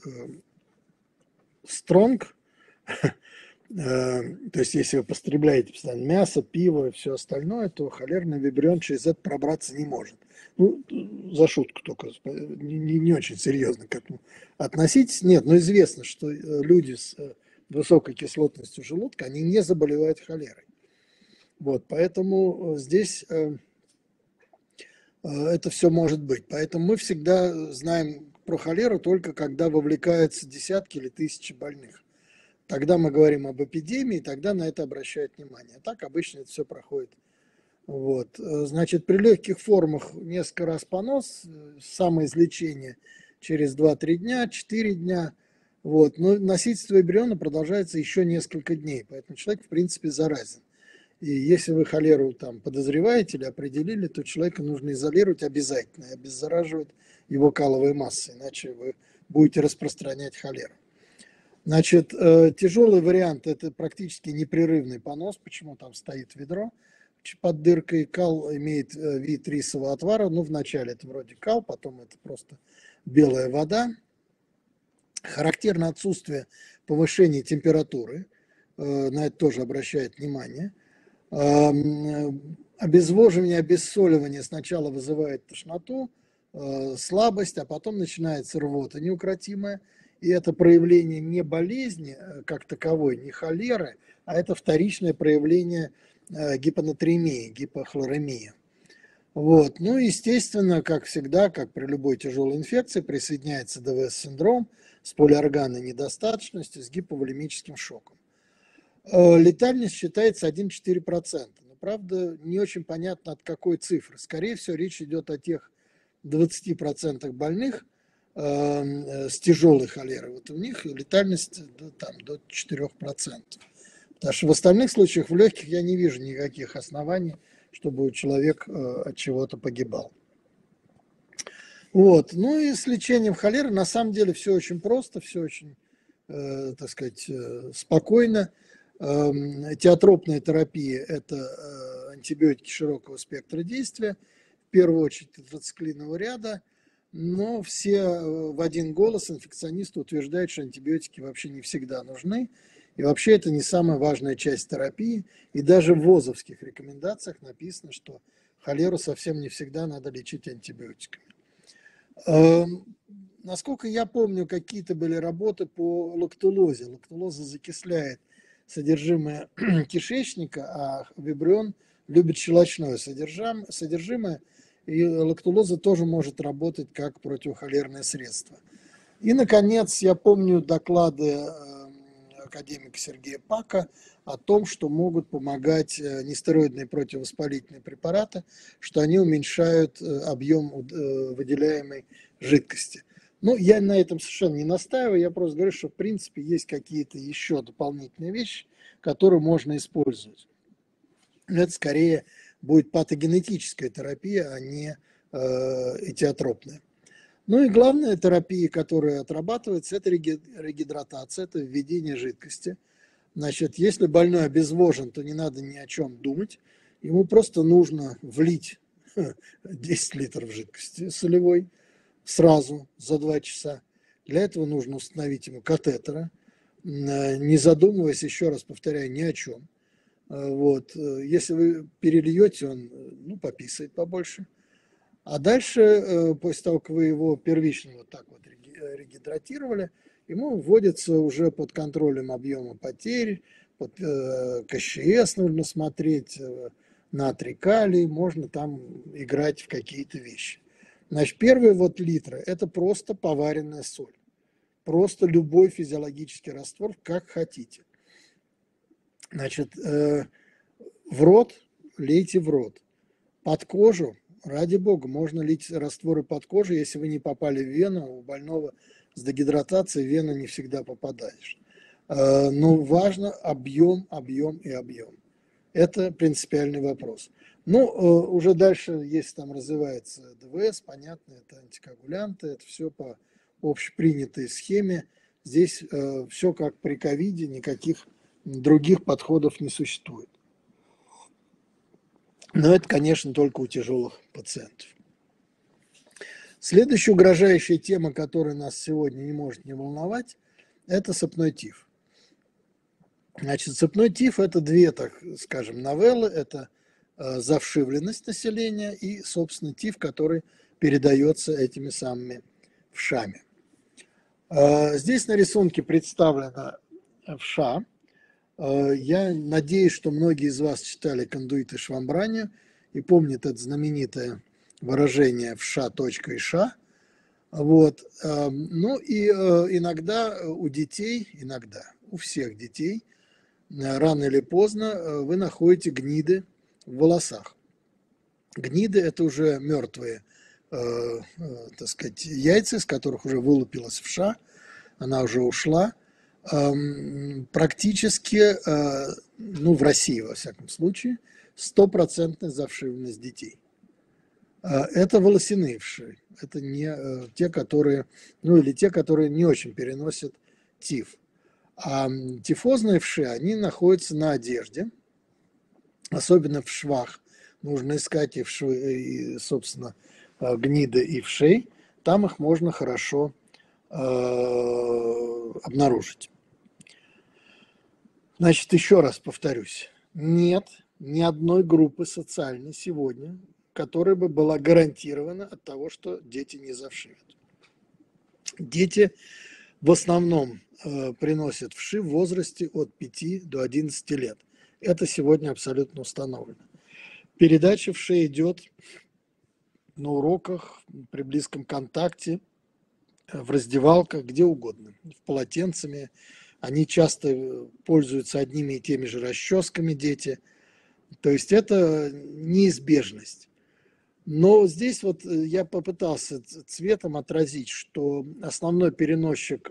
стронг, то есть если вы потребляете постоянно мясо, пиво и все остальное, то холерный вибрион через это пробраться не может. Ну, за шутку только, не очень серьезно к этому относитесь. Нет, но известно, что люди с высокой кислотностью желудка, они не заболевают холерой. Вот, поэтому здесь это все может быть. Поэтому мы всегда знаем про холеру только когда вовлекаются десятки или тысячи больных. Тогда мы говорим об эпидемии, тогда на это обращают внимание. А так обычно это все проходит. Вот. Значит, при легких формах несколько раз понос, самоизлечение через 2-3 дня, 4 дня. Вот. Но носительство вибриона продолжается еще несколько дней, поэтому человек, в принципе, заразен. И если вы холеру там подозреваете или определили, то человека нужно изолировать обязательно и обеззараживать его каловой массой, иначе вы будете распространять холеру. Значит, тяжелый вариант – это практически непрерывный понос. Почему там стоит ведро под дыркой? Кал имеет вид рисового отвара. Ну, вначале это вроде кал, потом это просто белая вода. Характерно отсутствие повышения температуры. На это тоже обращает внимание. Обезвоживание, обессоливание сначала вызывает тошноту, слабость, а потом начинается рвота неукротимая. И это проявление не болезни как таковой, не холеры, а это вторичное проявление гипонатремии, гипохлоремии. Вот. Ну, естественно, как всегда, как при любой тяжелой инфекции, присоединяется ДВС-синдром с полиорганной недостаточностью, с гиповолемическим шоком. Летальность считается 1,4%. Но, правда, не очень понятно, от какой цифры. Скорее всего, речь идет о тех 20% больных с тяжелой холерой. Вот у них летальность до 4%. Потому что в остальных случаях в легких я не вижу никаких оснований, чтобы человек от чего-то погибал. Вот. Ну и с лечением холеры на самом деле все очень просто, все очень, так сказать, спокойно. Теотропная терапия – это антибиотики широкого спектра действия, в первую очередь тетрациклинового ряда, но все в один голос инфекционисты утверждают, что антибиотики вообще не всегда нужны, и вообще это не самая важная часть терапии, и даже в ВОЗовских рекомендациях написано, что холеру совсем не всегда надо лечить антибиотиками. Насколько я помню, какие-то были работы по лактулозе. Лактулоза закисляет содержимое кишечника, а вибрион любит щелочное содержимое, и лактулоза тоже может работать как противохолерное средство. И, наконец, я помню доклады академика Сергея Пака о том, что могут помогать нестероидные противовоспалительные препараты, что они уменьшают объем выделяемой жидкости. Ну, я на этом совершенно не настаиваю, я просто говорю, что в принципе есть какие-то еще дополнительные вещи, которые можно использовать. Это скорее будет патогенетическая терапия, а не этиотропная. Ну и главная терапия, которая отрабатывается, это регидратация, это введение жидкости. Значит, если больной обезвожен, то не надо ни о чем думать, ему просто нужно влить 10 литров жидкости солевой сразу за 2 часа. Для этого нужно установить ему катетеры, не задумываясь, еще раз повторяю, ни о чем. Вот. Если вы перельете, он пописает побольше. А дальше, после того, как вы его первично вот так вот регидратировали, ему вводится уже под контролем объема потерь, под КЩС нужно смотреть, натрий, калий, можно там играть в какие-то вещи. Значит, первые вот литры – это просто поваренная соль. Просто любой физиологический раствор, как хотите. Значит, в рот лейте в рот. Под кожу, ради бога, можно лить растворы под кожу, если вы не попали в вену, у больного с дегидратацией в вену не всегда попадаешь. Но важно объем, объем и объем. Это принципиальный вопрос. Ну, уже дальше, если там развивается ДВС, понятно, это антикоагулянты, это все по общепринятой схеме. Здесь все как при ковиде, никаких других подходов не существует. Но это, конечно, только у тяжелых пациентов. Следующая угрожающая тема, которая нас сегодня не может не волновать, это сыпной тиф. Значит, сыпной тиф – это две, так скажем, новеллы. Это завшивленность населения и, собственно, тиф, который передается этими самыми вшами. Здесь на рисунке представлена вша. Я надеюсь, что многие из вас читали «Кондуиты Швамбрани» и помнят это знаменитое выражение «вша. Иша». Вот. Ну и иногда у детей, у всех детей, рано или поздно вы находите гниды в волосах. Гниды – это уже мертвые, так сказать, яйца, из которых уже вылупилась вша, она уже ушла. Практически, в России, во всяком случае, 100% завшивленность детей. Это волосяные вши, это не те, которые, или те, которые не очень переносят тиф. А тифозные вши, они находятся на одежде, особенно в швах. Нужно искать и собственно, гниды и вшей. Там их можно хорошо обнаружить. Значит, еще раз повторюсь. Нет ни одной группы социальной сегодня, которая бы была гарантирована от того, что дети не завшивят. Дети в основном приносят вши в возрасте от 5 до 11 лет. Это сегодня абсолютно установлено. Передача вшей идет на уроках, при близком контакте, в раздевалках, где угодно, в полотенцами. Они часто пользуются одними и теми же расческами, дети. То есть это неизбежность. Но здесь вот я попытался цветом отразить, что основной переносчик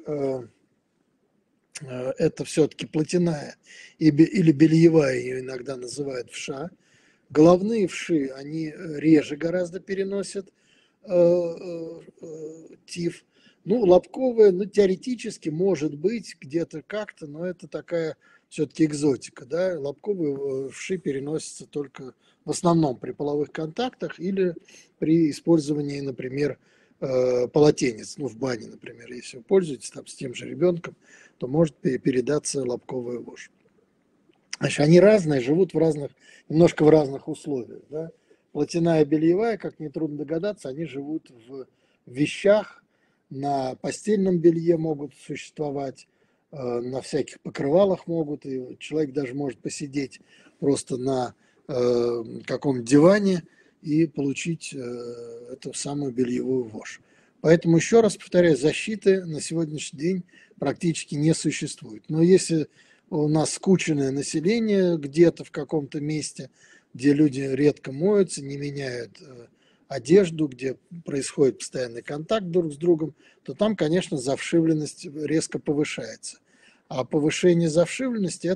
это все-таки плотяная или бельевая, ее иногда называют вша. Головные вши, они реже гораздо переносят тиф. Ну, лобковая, ну, теоретически может быть где-то как-то, но это такая все-таки экзотика, да. Лобковые вши переносятся только в основном при половых контактах или при использовании, например, полотенец, ну, в бане, например, если вы пользуетесь там с тем же ребенком, то может передаться лобковая вошь. Значит, они разные, живут в разных, немножко в разных условиях, да. Плотяная бельевая, как нетрудно догадаться, они живут в вещах, на постельном белье могут существовать, на всяких покрывалах могут, и человек даже может посидеть просто на каком-то диване и получить эту самую бельевую вошь. Поэтому, еще раз повторяю, защиты на сегодняшний день практически не существует. Но если у нас скученное население где-то в каком-то месте, где люди редко моются, не меняют одежду, где происходит постоянный контакт друг с другом, то там, конечно, завшивленность резко повышается. А повышение завшивленности –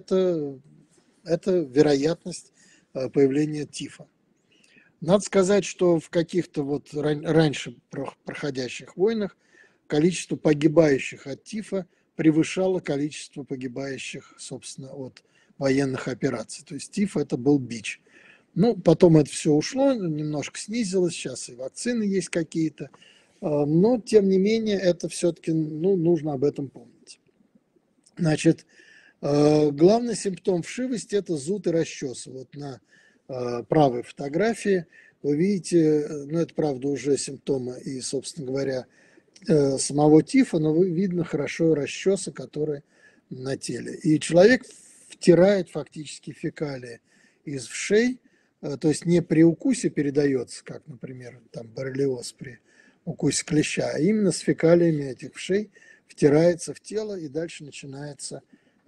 это вероятность появления тифа. Надо сказать, что в каких-то вот раньше проходящих войнах количество погибающих от тифа превышало количество погибающих, собственно, от военных операций. То есть тиф – это был бич. Ну, потом это все ушло, немножко снизилось, сейчас и вакцины есть какие-то, но, тем не менее, это все-таки, ну, нужно об этом помнить. Значит, главный симптом вшивости – это зуд и расчесы. Вот на правой фотографии вы видите, ну, это, правда, уже симптомы и, собственно говоря, самого тифа, но видно хорошо расчесы, которые на теле. И человек втирает фактически фекалии из вшей, то есть не при укусе передается, как, например, там боррелиоз при укусе клеща, а именно с фекалиями этих вшей втирается в тело, и дальше начинается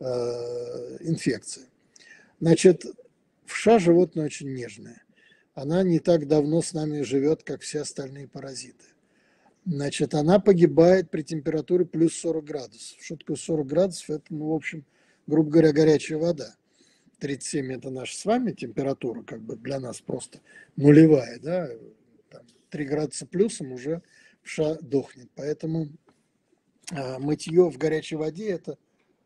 инфекция. Значит, вша животное очень нежное. Она не так давно с нами живет, как все остальные паразиты. Значит, она погибает при температуре плюс 40 градусов. Что такое 40 градусов? Это, ну, в общем, грубо говоря, горячая вода. 37 – это наша с вами температура, как бы для нас просто нулевая, да, там 3 градуса плюсом уже вша дохнет. Поэтому мытье в горячей воде – это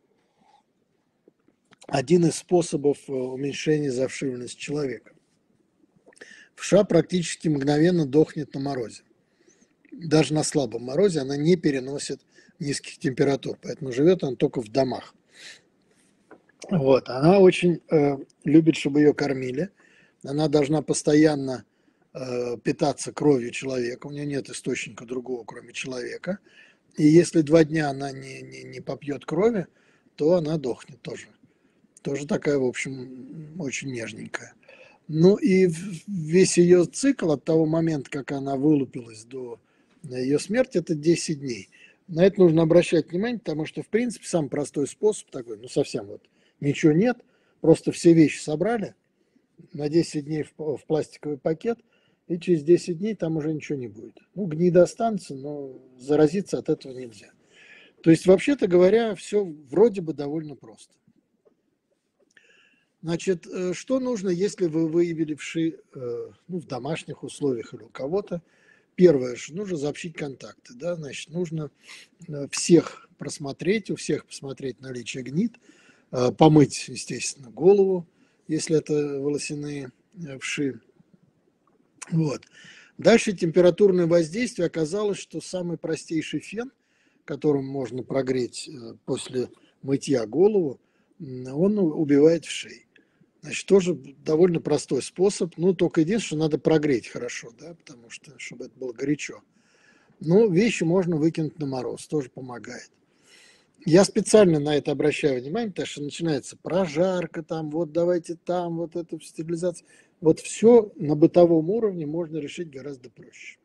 один из способов уменьшения завшивленности человека. Вша практически мгновенно дохнет на морозе. Даже на слабом морозе она не переносит низких температур, поэтому живет она только в домах. Вот. Она очень любит, чтобы ее кормили. Она должна постоянно питаться кровью человека. У нее нет источника другого, кроме человека. И если 2 дня она не попьет крови, то она дохнет тоже. Тоже такая, в общем, очень нежненькая. Ну и весь ее цикл от того момента, как она вылупилась до ее смерти, это 10 дней. На это нужно обращать внимание, потому что, в принципе, самый простой способ такой, ну совсем вот ничего нет, просто все вещи собрали на 10 дней в пластиковый пакет, и через 10 дней там уже ничего не будет. Ну, гнида останется, но заразиться от этого нельзя. То есть, вообще-то говоря, все вроде бы довольно просто. Значит, что нужно, если вы выявили вши в домашних условиях или у кого-то? Первое, что нужно сообщить контакты. Да? Значит, нужно всех просмотреть, у всех посмотреть наличие гнид, помыть, естественно, голову, если это волосяные вши. Вот. Дальше температурное воздействие. Оказалось, что самый простейший фен, которым можно прогреть после мытья голову, он убивает вшей. Значит, тоже довольно простой способ. Ну, только единственное, что надо прогреть хорошо, да, потому что, чтобы это было горячо. Но вещи можно выкинуть на мороз, тоже помогает. Я специально на это обращаю внимание, потому что начинается прожарка, там, вот давайте там, вот это стерилизация. Вот все на бытовом уровне можно решить гораздо проще.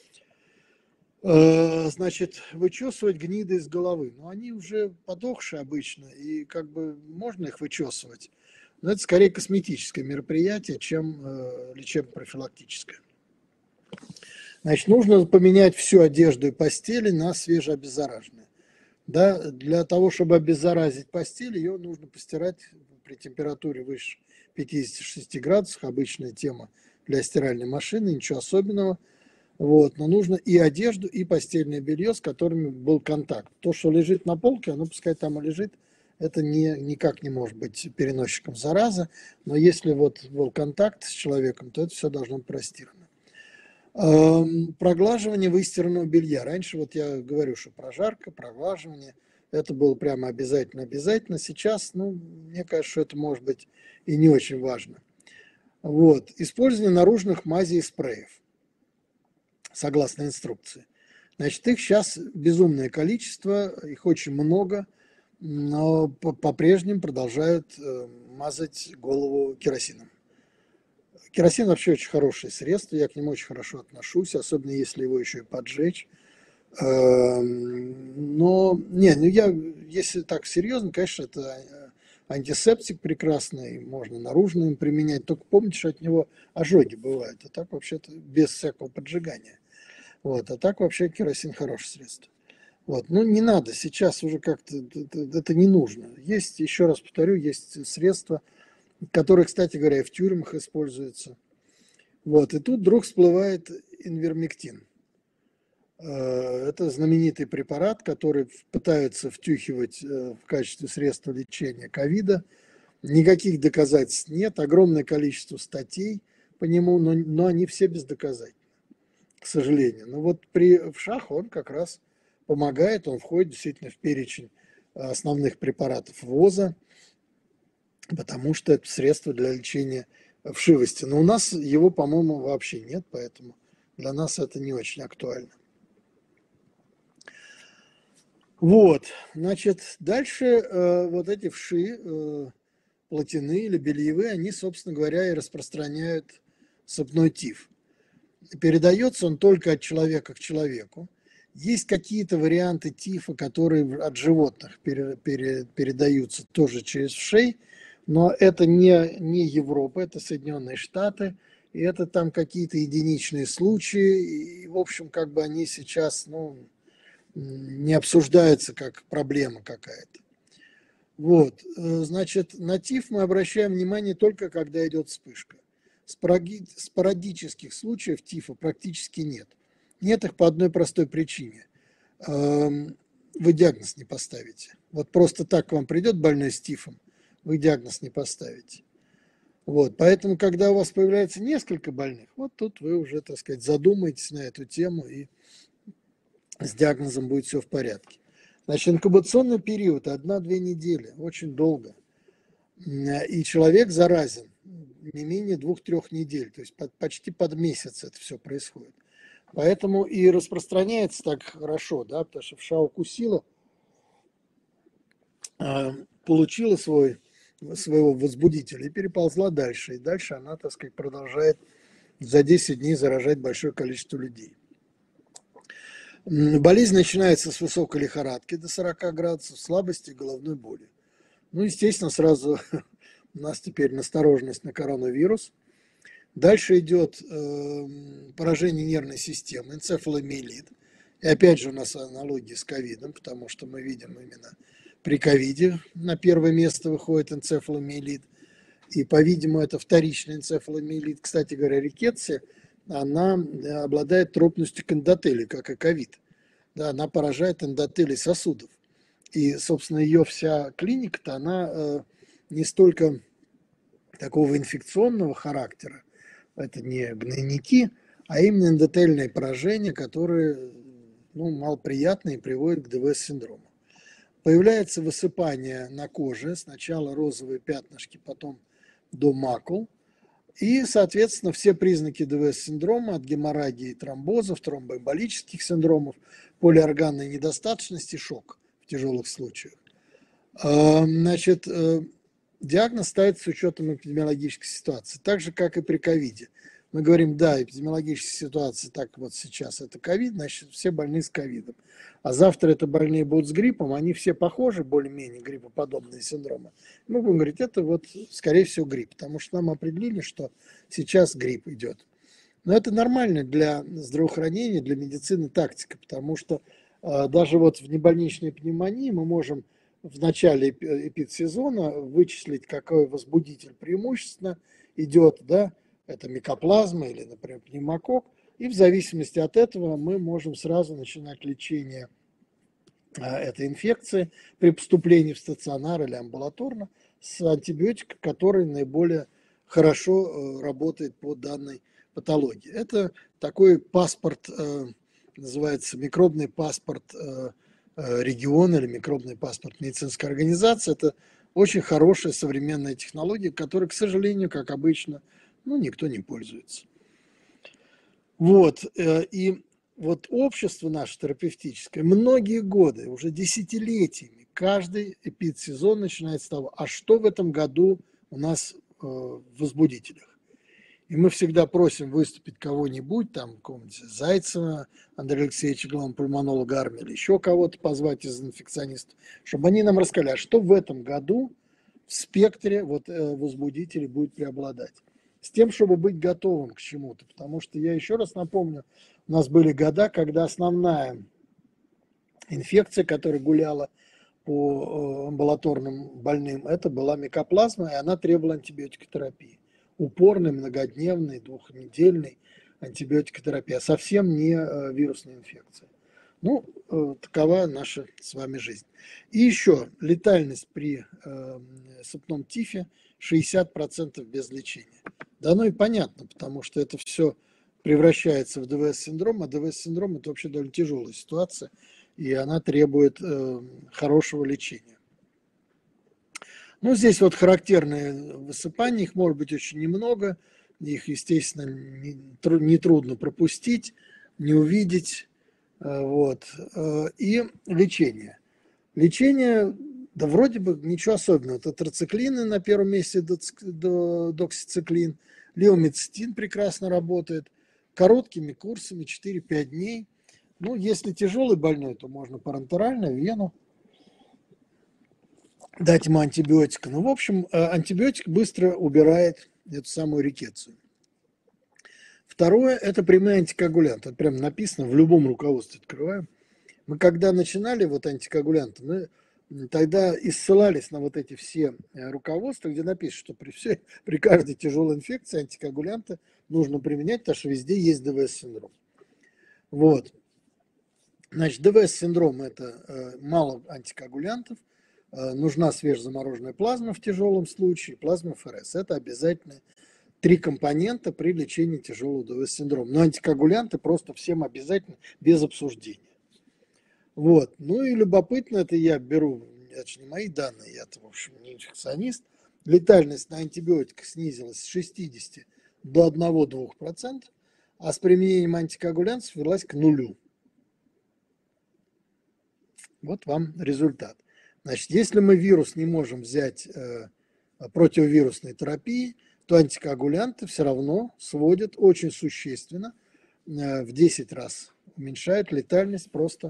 Значит, вычесывать гниды из головы. Но они уже подохшие обычно, и как бы можно их вычесывать. Но это скорее косметическое мероприятие, чем лечебно-профилактическое. Значит, нужно поменять всю одежду и постели на свежеобеззараженные. Да, для того, чтобы обеззаразить постель, ее нужно постирать при температуре выше 56 градусов. Обычная тема для стиральной машины, ничего особенного. Вот, но нужно и одежду, и постельное белье, с которыми был контакт. То, что лежит на полке, оно пускай там и лежит, это никак не может быть переносчиком заразы, но если вот был контакт с человеком, то это все должно быть простирано. Проглаживание выстиранного белья. Раньше вот я говорю, что прожарка, проглаживание, это было прямо обязательно. Сейчас, ну, мне кажется, что это может быть и не очень важно. Вот. Использование наружных мазей и спреев, согласно инструкции. Значит, их сейчас безумное количество, их очень много, но по-прежнему продолжают мазать голову керосином. Керосин вообще очень хорошее средство, я к нему очень хорошо отношусь, особенно если его еще и поджечь. Но, если так серьезно, конечно, это антисептик прекрасный, можно наружно им применять, только помните, что от него ожоги бывают, а так вообще-то без всякого поджигания. Вот, а так вообще керосин хорошее средство. Вот, ну не надо, сейчас уже как-то это не нужно. Есть, еще раз повторю, есть средства, которые, кстати говоря, и в тюрьмах используются. Вот, и тут вдруг всплывает инвермектин. Это знаменитый препарат, который пытаются втюхивать в качестве средства лечения ковида. Никаких доказательств нет, огромное количество статей по нему, но они все бездоказательны, к сожалению. Но вот в ШАХ он как раз помогает, он входит действительно в перечень основных препаратов ВОЗа, потому что это средство для лечения вшивости. Но у нас его, по-моему, вообще нет, поэтому для нас это не очень актуально. Вот, значит, дальше вот эти вши, плотяные или бельевые, они, собственно говоря, и распространяют сыпной тиф. Передается он только от человека к человеку. Есть какие-то варианты тифа, которые от животных передаются тоже через вшей, но это не Европа, это Соединенные Штаты, и это там какие-то единичные случаи, и, в общем, как бы они сейчас, не обсуждаются как проблема какая-то. Вот, значит, на тиф мы обращаем внимание только, когда идет вспышка. Спорадических случаев тифа практически нет. Нет их по одной простой причине. Вы диагноз не поставите. Вот просто так к вам придет больной с тифом, вы диагноз не поставите. Вот, поэтому, когда у вас появляется несколько больных, вот тут вы уже, так сказать, задумаетесь на эту тему, и с диагнозом будет все в порядке. Значит, инкубационный период 1-2 недели, очень долго. И человек заразен не менее 2-3 недель, то есть почти под месяц это все происходит. Поэтому и распространяется так хорошо, да, потому что вша укусила, получила своего возбудителя и переползла дальше. И дальше она, так сказать, продолжает за 10 дней заражать большое количество людей. Болезнь начинается с высокой лихорадки до 40 градусов, слабости и головной боли. Ну, естественно, сразу у нас теперь настороженность на коронавирус. Дальше идет поражение нервной системы, энцефаломиелит. И опять же у нас аналогии с ковидом, потому что мы видим именно при ковиде на первое место выходит энцефаломиелит. И, по-видимому, это вторичный энцефаломиелит. Кстати говоря, рикетсия, она обладает тропностью к эндотелию, как и ковид. Да, она поражает эндотелий сосудов. И, собственно, ее вся клиника-то, она не столько такого инфекционного характера, это не гнойники, а именно эндотельные поражения, которые малоприятные и приводят к ДВС-синдрому. Появляется высыпание на коже, сначала розовые пятнышки, потом до макул. И, соответственно, все признаки ДВС-синдрома, от геморрагии, тромбозов, тромбоэмболических синдромов, полиорганной недостаточности, шок в тяжелых случаях. Значит, диагноз ставится с учетом эпидемиологической ситуации, так же, как и при ковиде. Мы говорим, да, эпидемиологическая ситуация, так вот сейчас это ковид, значит, все больны с ковидом. А завтра это больные будут с гриппом, они все похожи, более-менее гриппоподобные синдромы. Мы будем говорить, это вот, скорее всего, грипп, потому что нам определили, что сейчас грипп идет. Но это нормально для здравоохранения, для медицины тактика, потому что даже вот в небольничной пневмонии мы можем в начале эпидсезона вычислить, какой возбудитель преимущественно идет, да, это микоплазма или, например, пневмококк, И в зависимости от этого мы можем сразу начинать лечение этой инфекции при поступлении в стационар или амбулаторно с антибиотика, который наиболее хорошо работает по данной патологии. Это такой паспорт, называется микробный паспорт региона или микробный паспорт медицинской организации. Это очень хорошая современная технология, которой, к сожалению, как обычно, никто не пользуется. Вот. И вот общество наше терапевтическое многие годы, уже десятилетиями, каждый эпидсезон начинает с того, а что в этом году у нас в возбудителях. И мы всегда просим выступить кого-нибудь, там, какого-нибудь Зайцева, Андрея Алексеевича, главного пульмонолога армии, или еще кого-то позвать из инфекционистов, чтобы они нам рассказали, а что в этом году в спектре возбудителей будет преобладать. С тем, чтобы быть готовым к чему-то. Потому что, я еще раз напомню, у нас были года, когда основная инфекция, которая гуляла по амбулаторным больным, это была микоплазма, и она требовала антибиотикотерапии. Упорной, многодневной, двухнедельной антибиотикотерапии, а совсем не вирусная инфекция. Такова наша с вами жизнь. И еще летальность при сыпном тифе 60% без лечения. Да, и понятно, потому что это все превращается в ДВС-синдром, а ДВС-синдром – это вообще довольно тяжелая ситуация, и она требует хорошего лечения. Здесь характерные высыпания, их может быть очень немного, их, естественно, нетрудно пропустить, не увидеть. И лечение. Лечение, да вроде бы ничего особенного. Тетрациклины на первом месте, доксициклин, левомицетин прекрасно работает, короткими курсами, 4-5 дней. Если тяжелый больной, то можно парентерально, вену, дать ему антибиотика. В общем, антибиотик быстро убирает эту самую рикетцию. Второе – это прямые антикоагулянты. Это прям написано в любом руководстве, открываем. Мы когда начинали антикоагулянты, мы тогда и ссылались на эти все руководства, где написано, что при каждой тяжелой инфекции антикоагулянты нужно применять, потому что везде есть ДВС-синдром. Значит, ДВС-синдром – это мало антикоагулянтов, нужна свежезамороженная плазма в тяжелом случае, плазма ФРС. Это обязательно 3 компонента при лечении тяжелого ДВС-синдрома. Но антикоагулянты просто всем обязательно, без обсуждения. И любопытно, это я беру, это же не мои данные, я-то, в общем, не инфекционист. Летальность на антибиотиках снизилась с 60 до 1-2%, а с применением антикоагулянтов свелась к 0. Вот вам результат. Значит, если мы вирус не можем взять противовирусной терапии, то антикоагулянты все равно сводят очень существенно, в 10 раз уменьшают летальность просто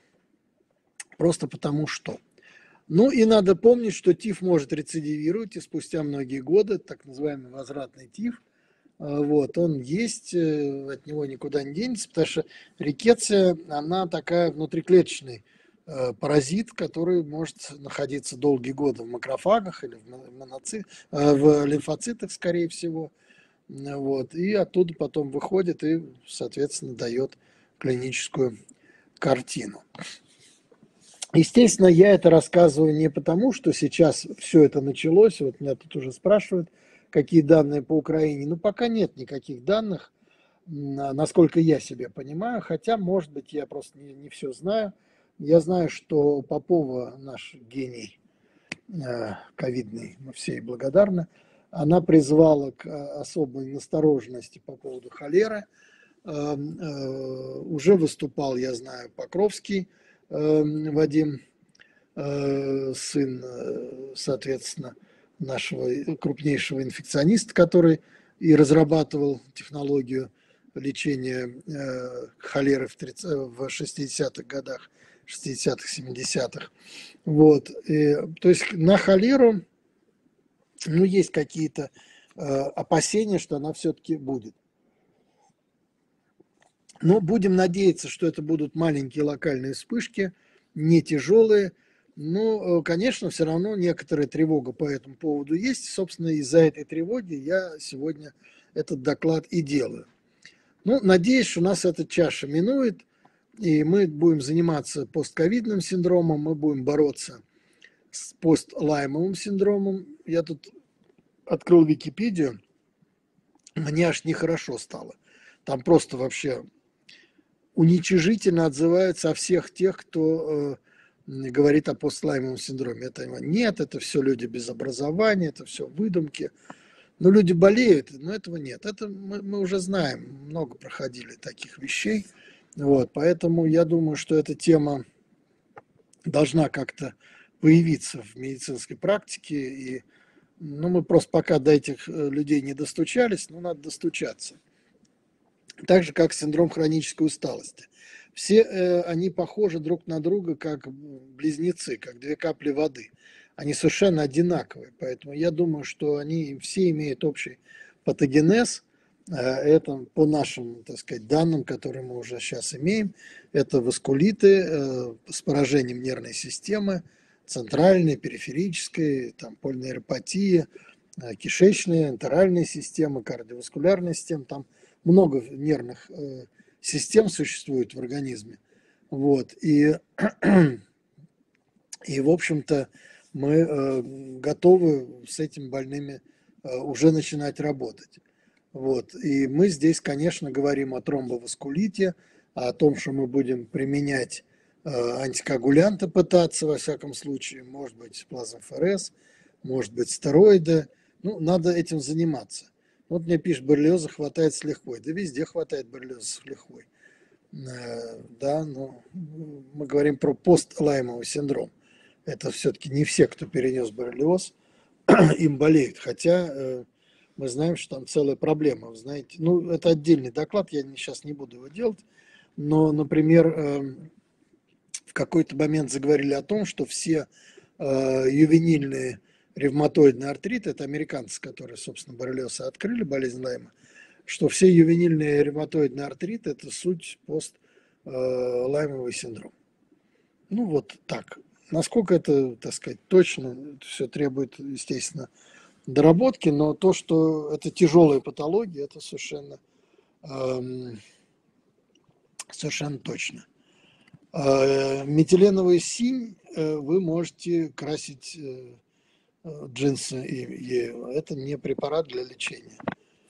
потому что. И надо помнить, что тиф может рецидивировать, и спустя многие годы, так называемый возвратный тиф, он есть, от него никуда не денется, потому что рикетция, она такая внутриклеточный паразит, который может находиться долгие годы в макрофагах или в лимфоцитах, скорее всего. И оттуда потом выходит и, соответственно, дает клиническую картину. Естественно, я это рассказываю не потому, что сейчас все это началось. Меня тут уже спрашивают, какие данные по Украине. Пока нет никаких данных, насколько я себе понимаю. Хотя, может быть, я просто не все знаю. Я знаю, что Попова, наш гений ковидный, мы все ей благодарны, она призвала к особой настороженности по поводу холеры. Уже выступал, я знаю, Покровский Вадим, сын, соответственно, нашего крупнейшего инфекциониста, который и разрабатывал технологию лечения холеры в 60-х годах, 60-х, 70-х. То есть на холеру, есть какие-то опасения, что она все-таки будет. Но будем надеяться, что это будут маленькие локальные вспышки, не тяжелые. Но, конечно, все равно некоторая тревога по этому поводу есть. Собственно, из-за этой тревоги я сегодня этот доклад и делаю. Ну, надеюсь, что нас эта чаша минует, и мы будем заниматься постковидным синдромом, мы будем бороться с постлаймовым синдромом. Я тут открыл Википедию, мне аж нехорошо стало. Там просто вообще уничижительно отзываются о всех тех, кто говорит о постлаймовом синдроме. Это нет, это все люди без образования, это все выдумки. Но люди болеют, но этого нет. Это мы уже знаем, много проходили таких вещей. Вот, поэтому я думаю, что эта тема должна как-то появиться в медицинской практике. И, ну, мы просто пока до этих людей не достучались, но надо достучаться. Так же, как синдром хронической усталости. Все они похожи друг на друга, как близнецы, как две капли воды. Они совершенно одинаковые. Поэтому я думаю, что они все имеют общий патогенез. Это по нашим, так сказать, данным, которые мы уже сейчас имеем. Это васкулиты с поражением нервной системы, центральной, периферической, там, полинейропатия, кишечная, энтеральная система, кардиоваскулярная система. Там много нервных систем существует в организме. Вот. И в общем-то, мы готовы с этими больными уже начинать работать. Вот. И мы здесь, конечно, говорим о тромбоваскулите, о том, что мы будем применять антикоагулянты, пытаться, во всяком случае, может быть, плазмоферез, может быть, стероиды. Ну, надо этим заниматься. Вот мне пишет, боррелиоза хватает с лихвой. Да везде хватает боррелиоза с лихвой. Да, но мы говорим про постлаймовый синдром. Это все-таки не все, кто перенес боррелиоз, им болеют. Хотя мы знаем, что там целая проблема. Вы знаете, ну, это отдельный доклад, я сейчас не буду его делать. Но, например, в какой-то момент заговорили о том, что все ювенильные ревматоидный артрит, это американцы, которые, собственно, боррелиоз открыли, болезнь Лайма, что все ювенильные ревматоидные артриты – это суть постлаймовый синдром. Ну, вот так. Насколько это, так сказать, точно, это все требует, естественно, доработки, но то, что это тяжелая патология, это совершенно точно. Метиленовую синь вы можете красить джинсы ею. Это не препарат для лечения.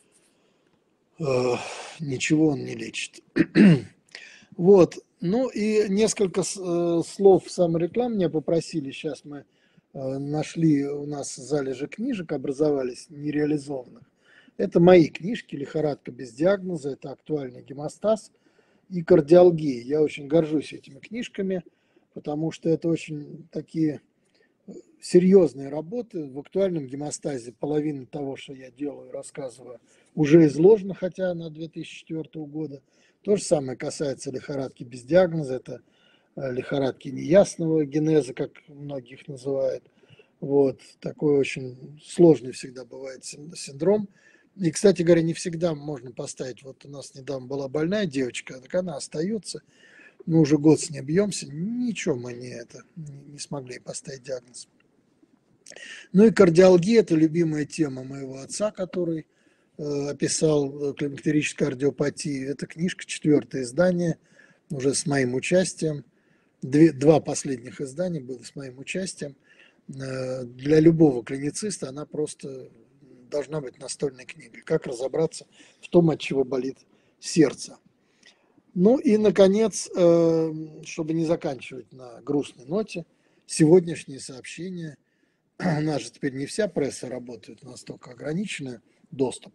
Ничего он не лечит. Вот. Ну и несколько слов саморекламы меня попросили. Сейчас мы нашли, у нас залежи книжек образовались нереализованных. Это мои книжки «Лихорадка без диагноза», это «Актуальный гемостаз» и «Кардиалгия». Я очень горжусь этими книжками, потому что это очень такие серьезные работы. В актуальном гемостазе половина того, что я делаю, рассказываю, уже изложено, хотя на 2004 года. То же самое касается лихорадки без диагноза. Это лихорадки неясного генеза, как многие их называют. Вот. Такой очень сложный всегда бывает синдром. И, кстати говоря, не всегда можно поставить. Вот у нас недавно была больная девочка, так она остается. Мы уже год с ней бьемся. Ничего мы не смогли поставить диагноз. Ну и кардиалгия – это любимая тема моего отца, который описал климактерическую кардиопатию. Это книжка, 4-е издание, уже с моим участием. Два последних издания было с моим участием. Для любого клинициста она просто должна быть настольной книгой. Как разобраться в том, от чего болит сердце. Ну и, наконец, чтобы не заканчивать на грустной ноте, сегодняшнее сообщение. У нас же теперь не вся пресса работает, у нас только ограниченный доступ.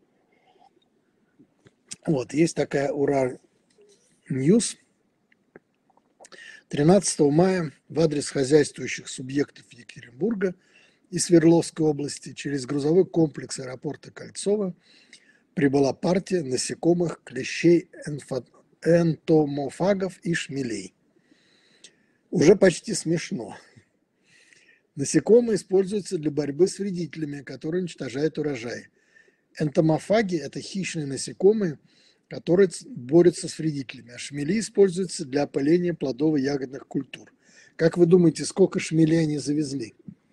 Вот, есть такая Урал Ньюс. 13 мая в адрес хозяйствующих субъектов Екатеринбурга и Свердловской области через грузовой комплекс аэропорта Кольцово прибыла партия насекомых, клещей, энтомофагов и шмелей. Уже почти смешно. Насекомые используются для борьбы с вредителями, которые уничтожают урожай. Энтомофаги – это хищные насекомые, которые борются с вредителями, а шмели используются для опыления плодово-ягодных культур. Как вы думаете, сколько шмелей они завезли?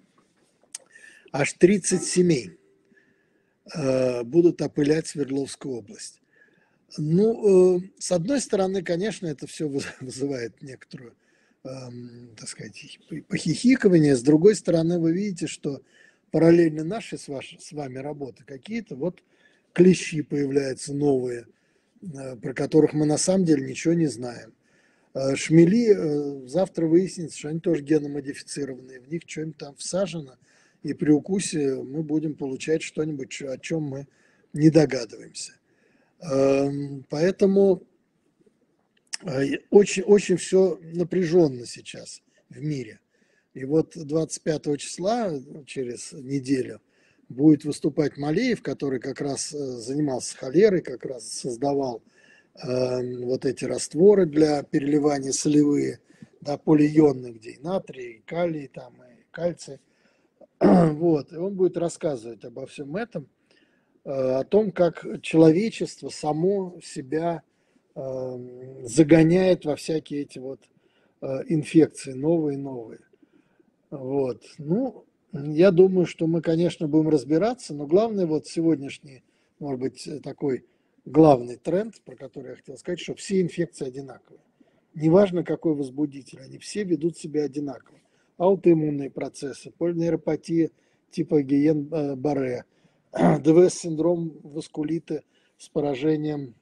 Аж 30 семей будут опылять Свердловскую область. С одной стороны, конечно, это все вызывает некоторую, так сказать, похихикывание. С другой стороны, вы видите, что параллельно нашей с вами работы какие-то вот клещи появляются новые, про которых мы на самом деле ничего не знаем. Шмели, завтра выяснится, что они тоже геномодифицированные, в них что-нибудь там всажено, и при укусе мы будем получать что-нибудь, о чем мы не догадываемся. Поэтому очень, очень все напряженно сейчас в мире. И вот 25 числа, через неделю, будет выступать Малеев, который как раз занимался холерой, как раз создавал вот эти растворы для переливания солевые, да, полиионные, где и натрий, и калий, там, и кальций. Вот, и он будет рассказывать обо всем этом, о том, как человечество само себя загоняет во всякие эти вот инфекции новые и новые. Вот. Я думаю, что мы, конечно, будем разбираться, но главное вот сегодняшний, может быть, такой главный тренд, про который я хотел сказать, что все инфекции одинаковые. Неважно, какой возбудитель, они все ведут себя одинаково. Аутоиммунные процессы, полинейропатия типа Гиен-Барре, ДВС-синдром васкулита с поражением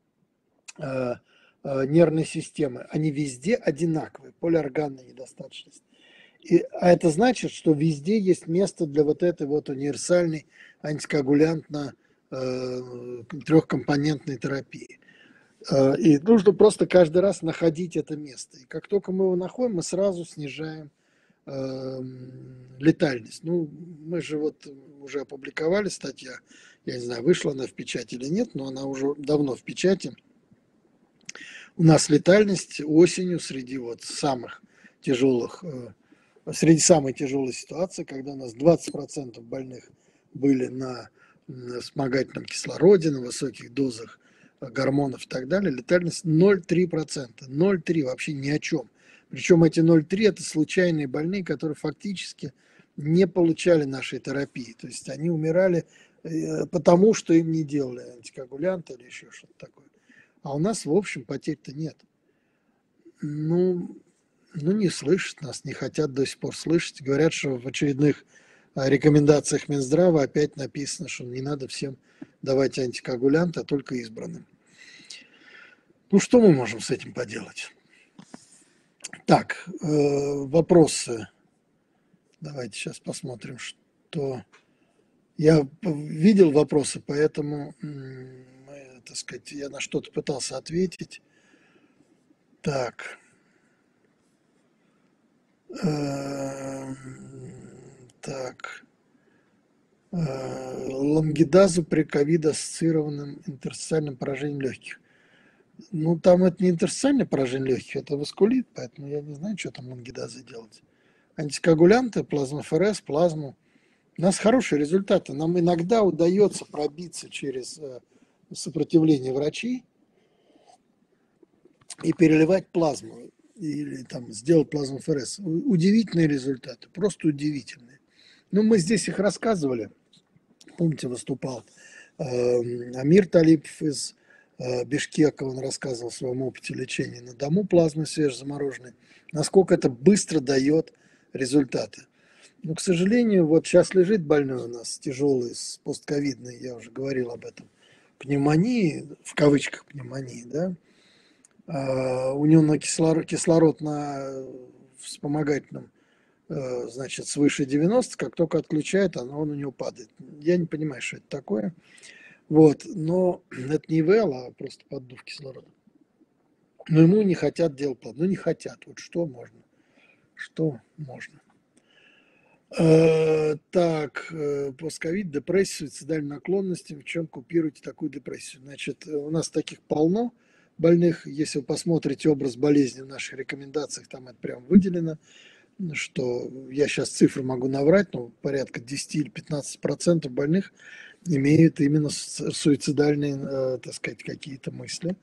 нервной системы. Они везде одинаковые, полиорганная недостаточность. А это значит, что везде есть место для вот этой вот универсальной антикоагулянтно трехкомпонентной терапии. И нужно просто каждый раз находить это место. И как только мы его находим, мы сразу снижаем летальность. Мы же вот уже опубликовали статья, я не знаю, вышла она в печать или нет, но она уже давно в печати. У нас летальность осенью среди вот самых тяжелых, среди самой тяжелой ситуации, когда у нас 20% больных были на вспомогательном кислороде, на высоких дозах гормонов и так далее, летальность 0,3%. 0,3 вообще ни о чем. Причем эти 0,3 это случайные больные, которые фактически не получали нашей терапии. То есть они умирали потому, что им не делали антикоагулянты или еще что-то такое. А у нас, в общем, потерь-то нет. Не слышат нас, не хотят до сих пор слышать. Говорят, что в очередных рекомендациях Минздрава опять написано, что не надо всем давать антикоагулянты, а только избранным. Что мы можем с этим поделать? Так, вопросы. Давайте сейчас посмотрим, что... Я видел вопросы, поэтому, так сказать, я на что-то пытался ответить. Так. Ламгидазу при ковид-ассоциированном интерстициальном поражении легких. Там это не интерстициальное поражение легких, это васкулит, поэтому я не знаю, что там ламгидазы делать. Антикоагулянты, плазмоферез, плазму. У нас хорошие результаты. Нам иногда удается пробиться через сопротивление врачей и переливать плазму. Или там сделать плазмоферез. Удивительные результаты, просто удивительные. Мы здесь их рассказывали. Помните, выступал Амир Талипов из Бишкека, он рассказывал о своем опыте лечения на дому плазмы свежезамороженной, насколько это быстро дает результаты. Но, к сожалению, вот сейчас лежит больной у нас, тяжелый, постковидный, я уже говорил об этом, пневмонии, в кавычках пневмонии, да, у него на кислород на вспомогательном, значит, свыше 90, как только отключает, он у него падает. Я не понимаю, что это такое. Вот, но это не ИВЛ, а просто поддув кислорода. Но ему не хотят делать плазму. Не хотят. Вот что можно? Что можно? Так, постковид, депрессия, суицидальные наклонности. В чем купируете такую депрессию? Значит, у нас таких полно больных. Если вы посмотрите образ болезни в наших рекомендациях, там это прям выделено, что я сейчас цифры могу наврать, но порядка 10 или 15% больных имеют именно суицидальные, так сказать, какие-то мысли.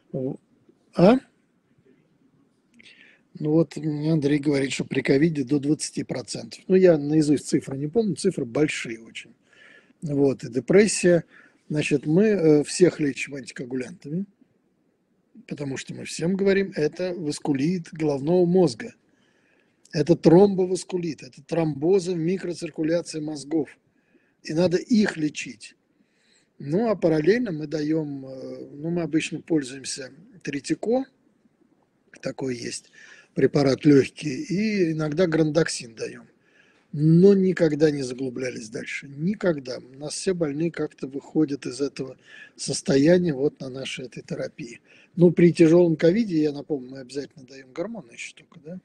Мне Андрей говорит, что при ковиде до 20%. Я наизусть цифры не помню, цифры большие очень. И депрессия. Значит, мы всех лечим антикоагулянтами, потому что мы всем говорим, это васкулит головного мозга. Это тромбоваскулит, это тромбозы в микроциркуляции мозгов. И надо их лечить. Ну, а параллельно мы даем, ну, мы обычно пользуемся Третико, такой есть препарат легкий, и иногда грандоксин даем. Но никогда не заглублялись дальше. Никогда. У нас все больные как-то выходят из этого состояния вот на нашей этой терапии. Ну, при тяжелом ковиде, я напомню, мы обязательно даем гормоны еще только, да?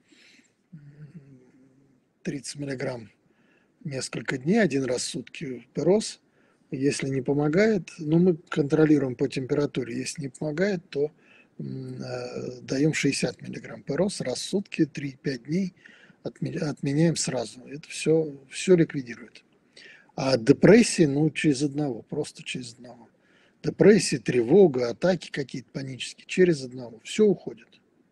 30 миллиграмм несколько дней, один раз в сутки перос. Если не помогает, ну, мы контролируем по температуре. Если не помогает, то даем 60 миллиграмм перос раз в сутки, 3-5 дней отменяем сразу. Это все ликвидирует. А от депрессии, ну, через одного, просто через одного. Депрессия, тревога, атаки какие-то панические, через одного. Все уходит.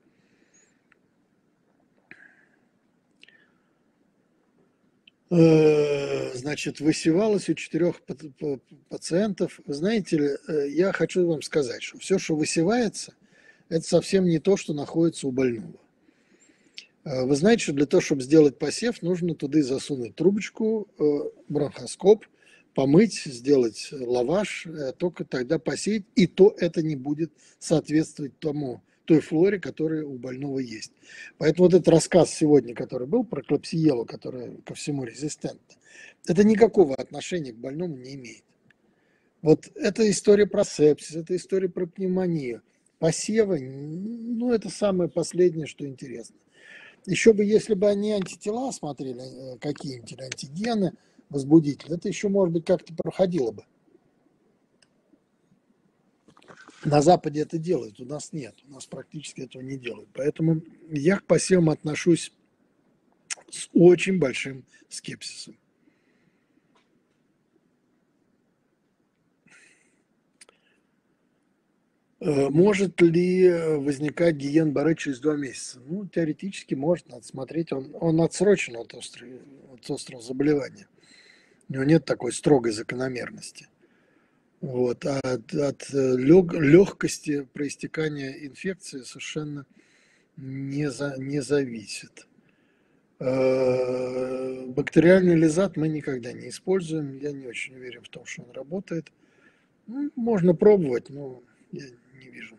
Значит, высевалось у 4 пациентов. Вы знаете ли, я хочу вам сказать, что все, что высевается, это совсем не то, что находится у больного. Вы знаете, что для того, чтобы сделать посев, нужно туда засунуть трубочку, бронхоскоп, помыть, сделать лаваш, только тогда посеять, и то это не будет соответствовать той флоре, которая у больного есть. Поэтому вот этот рассказ сегодня, который был про клепсиелу, которая ко всему резистентна, это никакого отношения к больному не имеет. Вот это история про сепсис, это история про пневмонию. Посевы, ну, это самое последнее, что интересно. Еще бы, если бы они антитела смотрели, какие-нибудь или антигены, возбудители, это еще, может быть, как-то проходило бы. На Западе это делают, у нас нет, у нас практически этого не делают. Поэтому я к посевам отношусь с очень большим скепсисом. Может ли возникать Гийен-Барре через 2 месяца? Ну, теоретически может, надо смотреть. Он отсрочен от острого заболевания. У него нет такой строгой закономерности. Вот. А от легкости проистекания инфекции совершенно не зависит. Бактериальный лизат мы никогда не используем. Я не очень уверен в том, что он работает. Ну, можно пробовать, но я не вижу.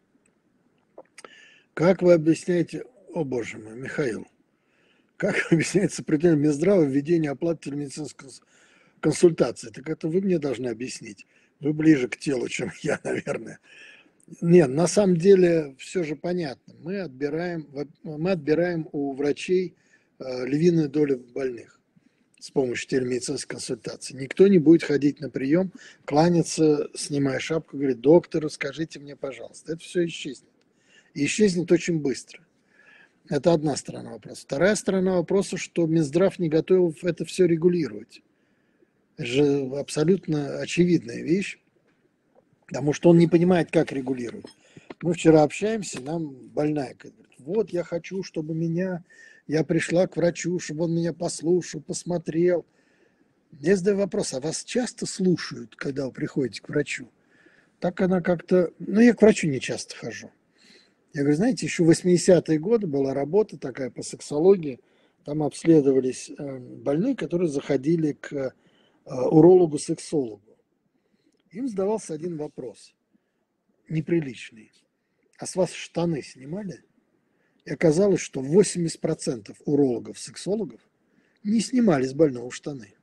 Как вы объясняете, о боже мой, Михаил, как вы объясняете сопротивление Минздрава введение оплаты телемедицинской консультации? Так это вы мне должны объяснить. Вы ближе к телу, чем я, наверное. Нет, на самом деле все же понятно. Мы отбираем у врачей львиную долю больных с помощью телемедицинской консультации. Никто не будет ходить на прием, кланяться, снимая шапку, говорит: доктор, скажите мне, пожалуйста. Это все исчезнет. И исчезнет очень быстро. Это одна сторона вопроса. Вторая сторона вопроса, что Минздрав не готов это все регулировать. Это же абсолютно очевидная вещь, потому что он не понимает, как регулировать. Мы вчера общаемся, нам больная говорит: вот я хочу, чтобы я пришла к врачу, чтобы он меня послушал, посмотрел. Я задаю вопрос: а вас часто слушают, когда вы приходите к врачу? Так она как-то... Ну, я к врачу не часто хожу. Я говорю: знаете, еще в 80-е годы была работа такая по сексологии. Там обследовались больные, которые заходили к урологу-сексологу. Им задавался один вопрос, неприличный: а с вас штаны снимали? И оказалось, что 80% урологов-сексологов не снимали с больного штаны.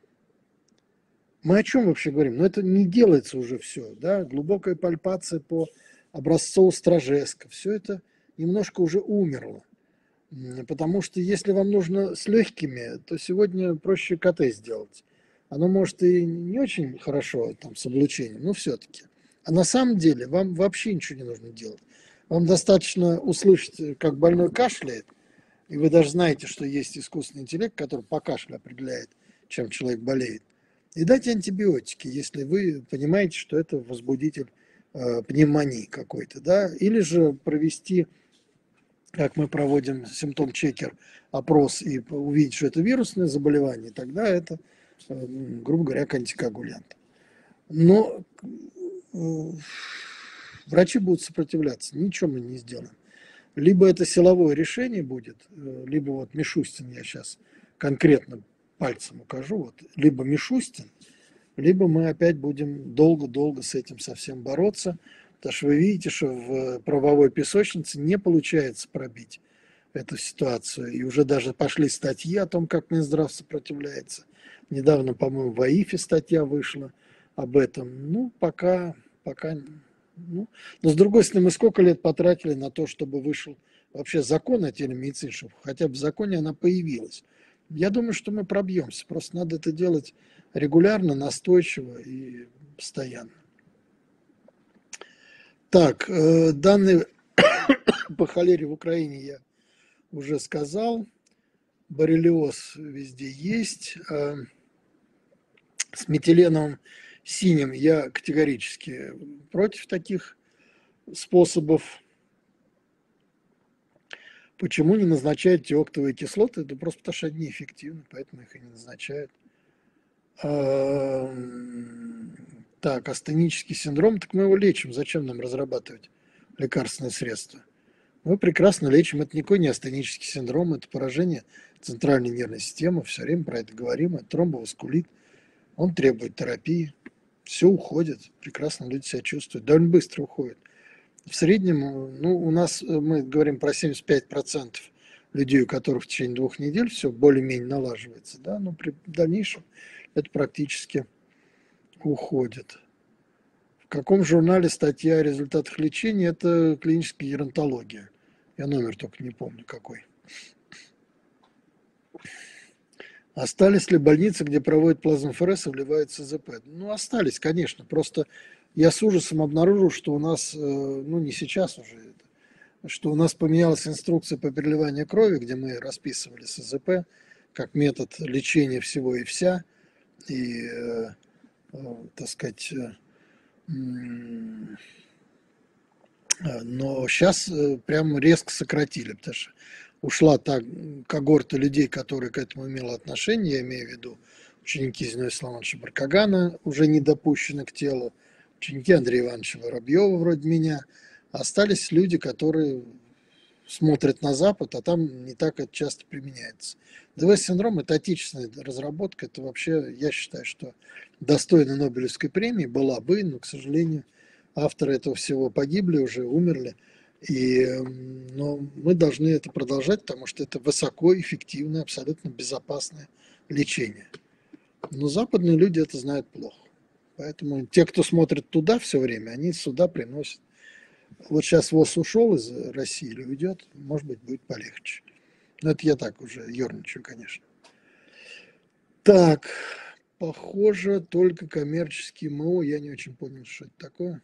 Мы о чем вообще говорим? Ну, это не делается уже все, да? Глубокая пальпация по образцову Стражеска. Все это немножко уже умерло. Потому что если вам нужно с легкими, то сегодня проще КТ сделать. Оно может и не очень хорошо там, с облучением, но все-таки. А на самом деле вам вообще ничего не нужно делать. Вам достаточно услышать, как больной кашляет, и вы даже знаете, что есть искусственный интеллект, который по кашлю определяет, чем человек болеет. И дать антибиотики, если вы понимаете, что это возбудитель пневмонии какой-то, да, или же провести, как мы проводим симптом-чекер, опрос и увидеть, что это вирусное заболевание, тогда это, грубо говоря, к антикоагулянту. Но врачи будут сопротивляться, ничего мы не сделаем. Либо это силовое решение будет, либо вот Мишустин, я сейчас конкретно пальцем укажу, вот, либо Мишустин, либо мы опять будем долго-долго с этим совсем бороться, потому что вы видите, что в правовой песочнице не получается пробить эту ситуацию. И уже даже пошли статьи о том, как Минздрав сопротивляется. Недавно, по-моему, в АИФе статья вышла об этом. Ну, пока. Ну. Но с другой стороны, мы сколько лет потратили на то, чтобы вышел вообще закон о телемедицине, чтобы хотя бы в законе она появилась. Я думаю, что мы пробьемся. Просто надо это делать регулярно, настойчиво и постоянно. Так, данные по холере в Украине я уже сказал. Боррелиоз везде есть. С метиленовым синим я категорически против таких способов. Почему не назначают теоктовые кислоты? Да просто потому что они неэффективны, поэтому их и не назначают. Так, астенический синдром, так мы его лечим. Зачем нам разрабатывать лекарственные средства? Мы прекрасно лечим. Это никакой не астенический синдром, это поражение центральной нервной системы. Все время про это говорим. Это тромбоваскулит. Он требует терапии. Все уходит. Прекрасно люди себя чувствуют. Довольно быстро уходит. В среднем, ну, у нас, мы говорим про 75% людей, у которых в течение 2 недель все более-менее налаживается, да, но при дальнейшем это практически уходит. В каком журнале статья о результатах лечения? Это клиническая геронтология. Я номер только не помню какой. Остались ли больницы, где проводят плазмоферез и вливают СЗП? Ну, остались, конечно. Просто я с ужасом обнаружил, что у нас, ну, не сейчас уже, что у нас поменялась инструкция по переливанию крови, где мы расписывали СЗП как метод лечения всего и вся. И, так сказать, но сейчас прям резко сократили, потому что ушла та когорта людей, которые к этому имели отношение, я имею в виду ученики Зиновия Исламовича Баркагана, уже не допущены к телу, ученики Андрея Ивановича Воробьева, вроде меня. Остались люди, которые смотрят на Запад, а там не так это часто применяется. ДВ-синдром – это отечественная разработка, это вообще, я считаю, что достойна Нобелевской премии была бы, но, к сожалению, авторы этого всего погибли уже, умерли. Но мы должны это продолжать, потому что это высокоэффективное, абсолютно безопасное лечение. Но западные люди это знают плохо. Поэтому те, кто смотрит туда все время, они сюда приносят. Вот сейчас ВОЗ ушел из России или уйдет, может быть, будет полегче. Но это я так уже ерничаю, конечно. Так, похоже, только коммерческие МО. Я не очень понял, что это такое.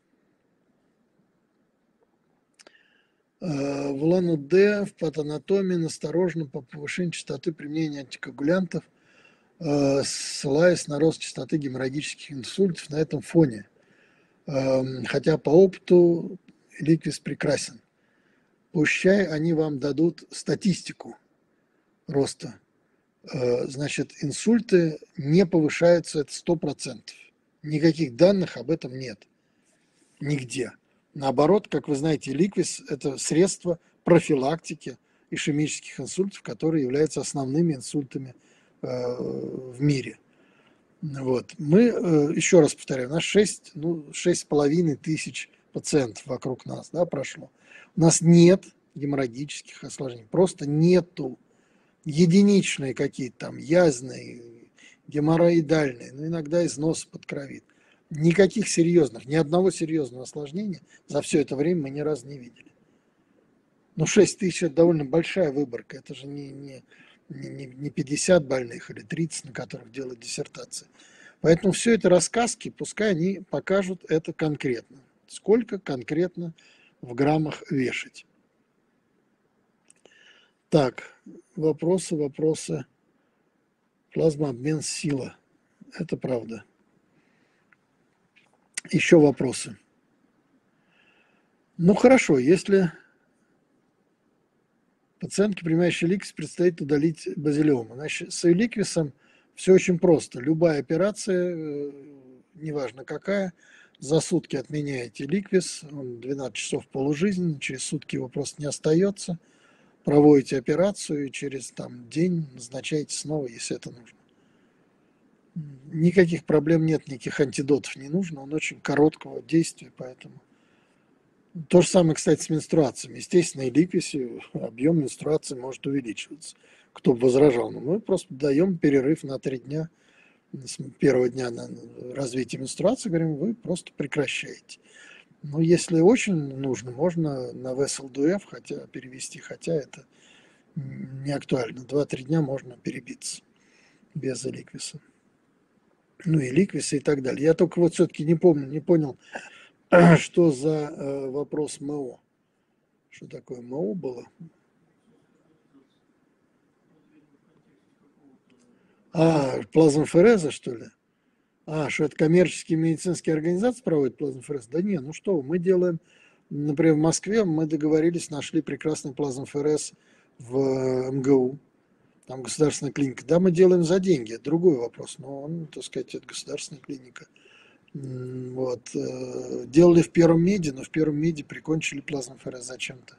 В ЛАН-УД, в патанатомии настороженно по повышению частоты применения антикоагулянтов, ссылаясь на рост частоты геморрагических инсультов на этом фоне. Хотя по опыту Ликвис прекрасен. Пущай они вам дадут статистику роста. Значит, инсульты не повышаются, это 100%. Никаких данных об этом нет. Нигде. Наоборот, как вы знаете, Ликвис – это средство профилактики ишемических инсультов, которые являются основными инсультами в мире. Вот. Мы, еще раз повторяю, у нас 6,5 тысяч пациентов вокруг нас, да, прошло. У нас нет геморрагических осложнений, просто нету. Единичные какие-то там язвные, геморроидальные, но иногда износ подкровит. Никаких серьезных, ни одного серьезного осложнения за все это время мы ни разу не видели. Ну, 6 тысяч – это довольно большая выборка. Это же не 50 больных или 30, на которых делают диссертации. Поэтому все это рассказки, пускай они покажут это конкретно. Сколько конкретно в граммах вешать. Так, вопросы. Плазмообмен сила. Это правда. Еще вопросы. Ну хорошо, если пациентке, принимающей ликвис, предстоит удалить базилиому. Значит, с ликвисом все очень просто. Любая операция неважно какая, за сутки отменяете ликвис, он 12 часов полужизненный, через сутки его просто не остается, проводите операцию и через там, день назначаете снова, если это нужно. Никаких проблем нет, никаких антидотов не нужно, он очень короткого действия, поэтому. То же самое, кстати, с менструациями. Естественно, и ликвисе объем менструации может увеличиваться. Кто бы возражал, но мы просто даем перерыв на 3 дня. С первого дня на развитие менструации, говорим, вы просто прекращаете. Но если очень нужно, можно на VESSL-DUF перевести, хотя это не актуально. 2-3 дня можно перебиться без ликвиса. Ну и ликвиса и так далее. Я только вот все-таки не понял, что за вопрос МО. Что такое МО было? Плазмофереза, что ли? Что это коммерческие медицинские организации проводят плазмоферез? Да не, ну что, мы делаем, например, в Москве мы договорились, нашли прекрасный плазмоферез в МГУ, там государственная клиника. Да, мы делаем за деньги, это другой вопрос, но он, так сказать, это государственная клиника. Вот. Делали в Первом меди, но в Первом меди прикончили плазмоферез зачем-то.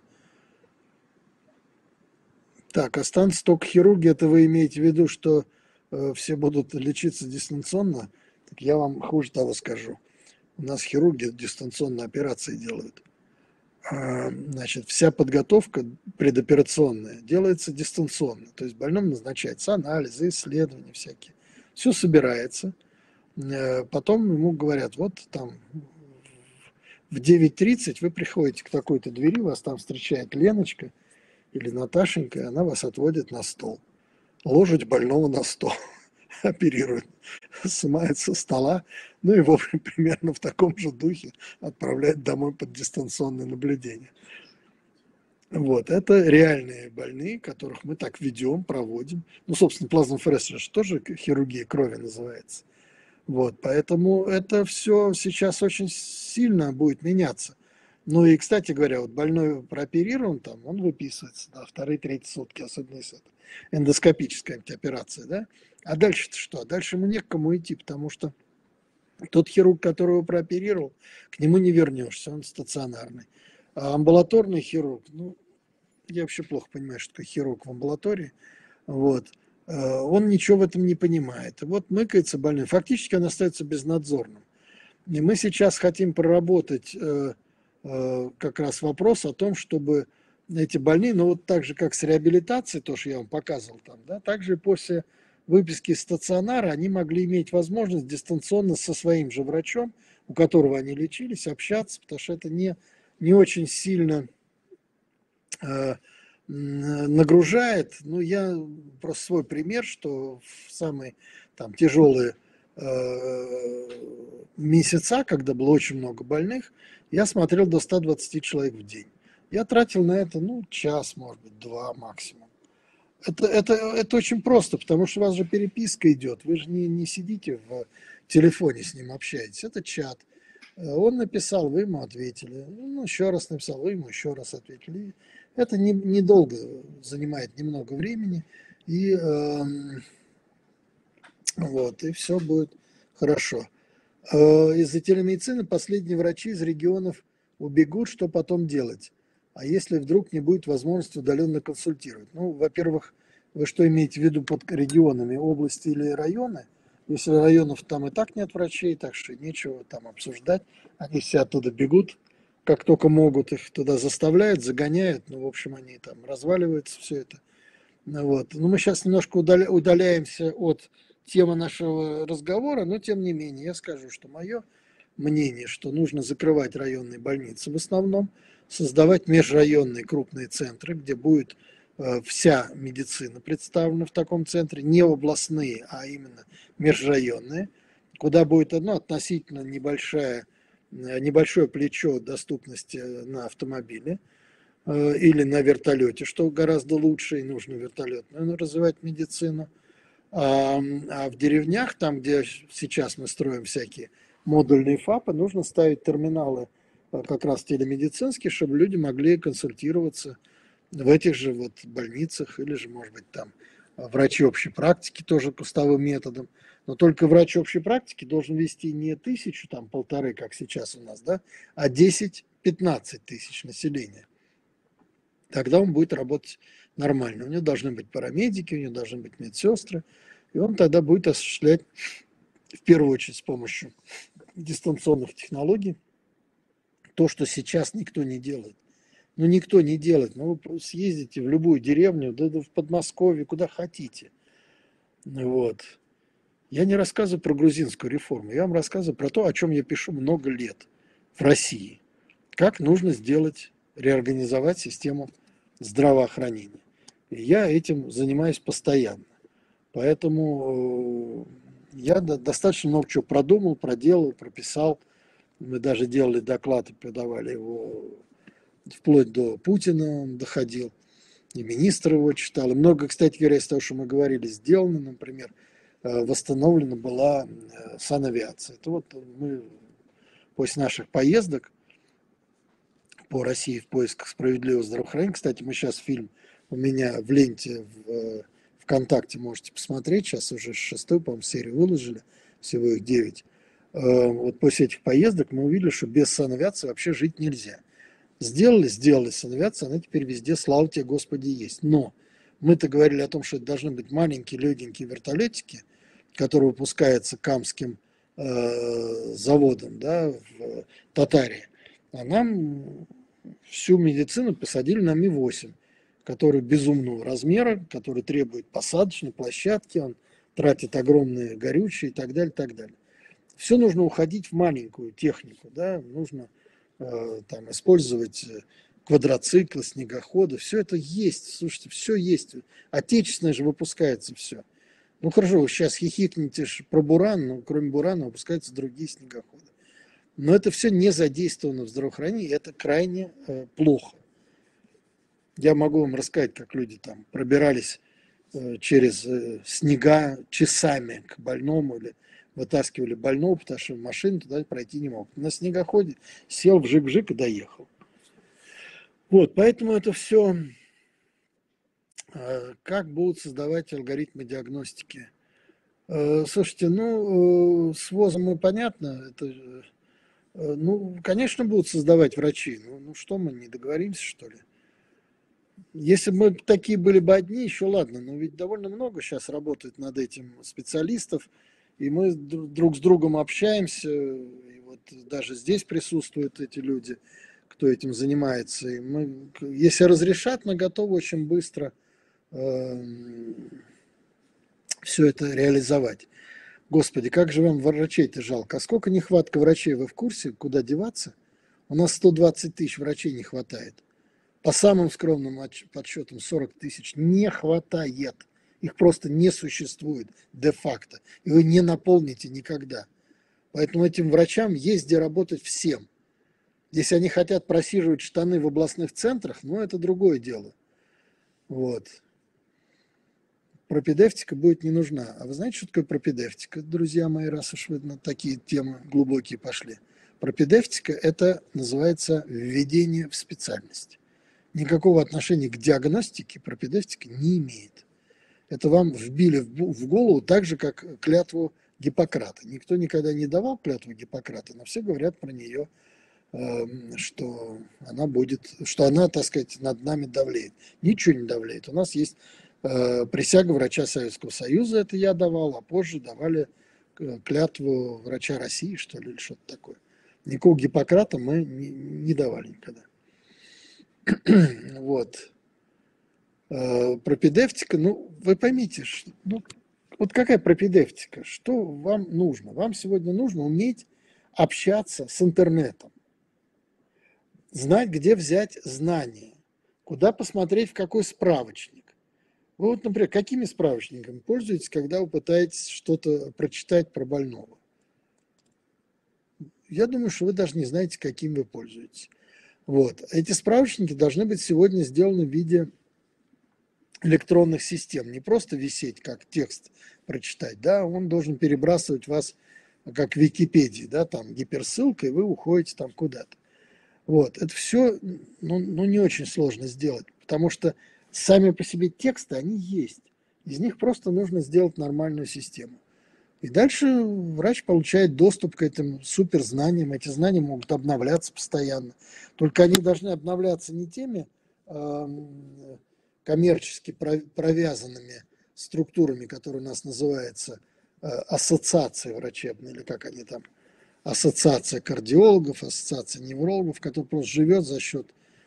Так, останутся только хирурги, это вы имеете в виду, что все будут лечиться дистанционно? Так я вам хуже того скажу. У нас хирурги дистанционно операции делают. Значит, вся подготовка предоперационная делается дистанционно. То есть больному назначаются анализы, исследования всякие. Все собирается. Потом ему говорят, вот там в 9:30 вы приходите к такой-то двери, вас там встречает Леночка или Наташенька, и она вас отводит на стол. Ложить больного на стол. Оперирует, снимает со стола, ну и, в общем, примерно в таком же духе отправляет домой под дистанционное наблюдение. Вот, это реальные больные, которых мы так ведем, проводим. Ну, собственно, плазмоферез же тоже хирургия крови называется. Вот, поэтому это все сейчас очень сильно будет меняться. Ну и, кстати говоря, вот больной прооперирован, там, он выписывается на 2-3 сутки, особенно если это эндоскопическая операция, да? А дальше-то что? Дальше ему не к кому идти, потому что тот хирург, которого прооперировал, к нему не вернешься, он стационарный. А амбулаторный хирург, ну, я вообще плохо понимаю, что такое хирург в амбулатории, вот, он ничего в этом не понимает. И вот мыкается больной, фактически он остается безнадзорным. И мы сейчас хотим проработать как раз вопрос о том, чтобы эти больные, ну вот так же, как с реабилитацией, то, что я вам показывал там, да, также после выписки из стационара они могли иметь возможность дистанционно со своим же врачом, у которого они лечились, общаться, потому что это не очень сильно нагружает. Ну, я просто свой пример, что в самые там тяжелые месяца, когда было очень много больных, я смотрел до 120 человек в день. Я тратил на это, ну, час, может быть, 2 максимум. Это очень просто, потому что у вас же переписка идет. Вы же не сидите в телефоне с ним общаетесь. Это чат. Он написал, вы ему ответили. Ну, еще раз написал, вы ему еще раз ответили. Это недолго занимает немного времени. И вот, и все будет хорошо. Из-за телемедицины последние врачи из регионов убегут, что потом делать? А если вдруг не будет возможности удаленно консультировать? Ну, во-первых, вы что имеете в виду под регионами, области или районы? Если районов там и так нет врачей, так что нечего там обсуждать. Они все оттуда бегут, как только могут, их туда заставляют, загоняют. Ну, в общем, они там разваливаются, все это. Вот. Но мы сейчас немножко удаляемся от темы нашего разговора, но тем не менее я скажу, что мое мнение, что нужно закрывать районные больницы в основном, создавать межрайонные крупные центры, где будет вся медицина представлена в таком центре, не областные, а именно межрайонные, куда будет относительно небольшое плечо доступности на автомобиле или на вертолете, что гораздо лучше, и нужно вертолетную развивать медицину. А в деревнях, там, где сейчас мы строим всякие модульные ФАПы, нужно ставить терминалы как раз телемедицинские, чтобы люди могли консультироваться в этих же вот больницах, или же, может быть, там врачи общей практики тоже кустовым методом. Но только врач общей практики должен вести не 1000, там, полторы, как сейчас у нас, да, а 10-15 тысяч населения. Тогда он будет работать нормально. У него должны быть парамедики, у него должны быть медсестры, и он тогда будет осуществлять, в первую очередь, с помощью дистанционных технологий, то, что сейчас никто не делает. Ну, никто не делает. Ну, вы съездите в любую деревню, да в Подмосковье, куда хотите. Вот. Я не рассказываю про грузинскую реформу, я вам рассказываю про то, о чем я пишу много лет в России. Как нужно сделать, реорганизовать систему здравоохранения. И я этим занимаюсь постоянно. Поэтому я достаточно много чего продумал, проделал, прописал. Мы даже делали доклад и подавали его вплоть до Путина, он доходил. И министр его читал. И много, кстати говоря, из того, что мы говорили, сделано. Например, восстановлена была санавиация. Это вот мы после наших поездок по России в поисках справедливого здравоохранения. Кстати, мы сейчас фильм у меня в ленте в ВКонтакте можете посмотреть. Сейчас уже 6-ю, по-моему, серию выложили. Всего их 9. Вот после этих поездок мы увидели, что без санавиации вообще жить нельзя. Сделали санавиацию, она теперь везде, слава тебе, Господи, есть. Но мы-то говорили о том, что это должны быть маленькие легенькие вертолетики, которые выпускаются Камским заводом, да, в Татарии. А нам всю медицину посадили на Ми-8, который безумного размера, который требует посадочной площадки, он тратит огромные горючие и так далее, так далее. Все нужно уходить в маленькую технику, да, нужно там использовать квадроциклы, снегоходы, все это есть, слушайте, все есть, отечественное же выпускается все. Ну хорошо, вы сейчас хихикните про Буран, но кроме Бурана выпускаются другие снегоходы. Но это все не задействовано в здравоохранении, это крайне плохо. Я могу вам рассказать, как люди там пробирались через снега часами к больному или вытаскивали больного, потому что машину туда пройти не мог. На снегоходе сел вжик-вжик и доехал. Вот, поэтому это все, как будут создавать алгоритмы диагностики. Слушайте, ну, с ВОЗом и понятно, это, ну, конечно, будут создавать врачи. Ну, что мы, не договоримся, что ли? Если бы мы такие были бы одни, еще ладно, но ведь довольно много сейчас работает над этим специалистов, и мы друг с другом общаемся, и вот даже здесь присутствуют эти люди, кто этим занимается. И мы, если разрешат, мы готовы очень быстро все это реализовать. Господи, как же вам врачей-то жалко. А сколько нехватка врачей, вы в курсе, куда деваться? У нас 120 тысяч врачей не хватает. По самым скромным подсчетам 40 тысяч не хватает. Их просто не существует де-факто. И вы не наполните никогда. Поэтому этим врачам есть где работать всем. Если они хотят просиживать штаны в областных центрах, ну это другое дело. Вот. Пропедевтика будет не нужна. А вы знаете, что такое пропедевтика, друзья мои, раз уж вы на такие темы глубокие пошли? Пропедевтика – это называется введение в специальность. Никакого отношения к диагностике пропедевтика не имеет. Это вам вбили в голову так же, как клятву Гиппократа. Никто никогда не давал клятву Гиппократа, но все говорят про нее, что она, так сказать, над нами давлеет. Ничего не давлеет. У нас есть присяга врача Советского Союза, это я давал, а позже давали клятву врача России, что ли, или что-то такое. Никакого Гиппократа мы не давали никогда. Вот. Пропедевтика, ну, вы поймите, ну, вот какая пропедевтика? Что вам нужно? Вам сегодня нужно уметь общаться с интернетом, знать, где взять знания, куда посмотреть, в какой справочник. Вы вот, например, какими справочниками пользуетесь, когда вы пытаетесь что-то прочитать про больного? Я думаю, что вы даже не знаете, каким вы пользуетесь. Вот. Эти справочники должны быть сегодня сделаны в виде электронных систем, не просто висеть, как текст прочитать, да, он должен перебрасывать вас, как в Википедии, да, там гиперссылка, и вы уходите там куда-то. Вот, это все, ну, не очень сложно сделать, потому что сами по себе тексты, они есть, из них просто нужно сделать нормальную систему. И дальше врач получает доступ к этим суперзнаниям. Эти знания могут обновляться постоянно. Только они должны обновляться не теми коммерчески провязанными структурами, которые у нас называются ассоциации врачебные, или как они там, ассоциация кардиологов, ассоциация неврологов, которая просто живет за счет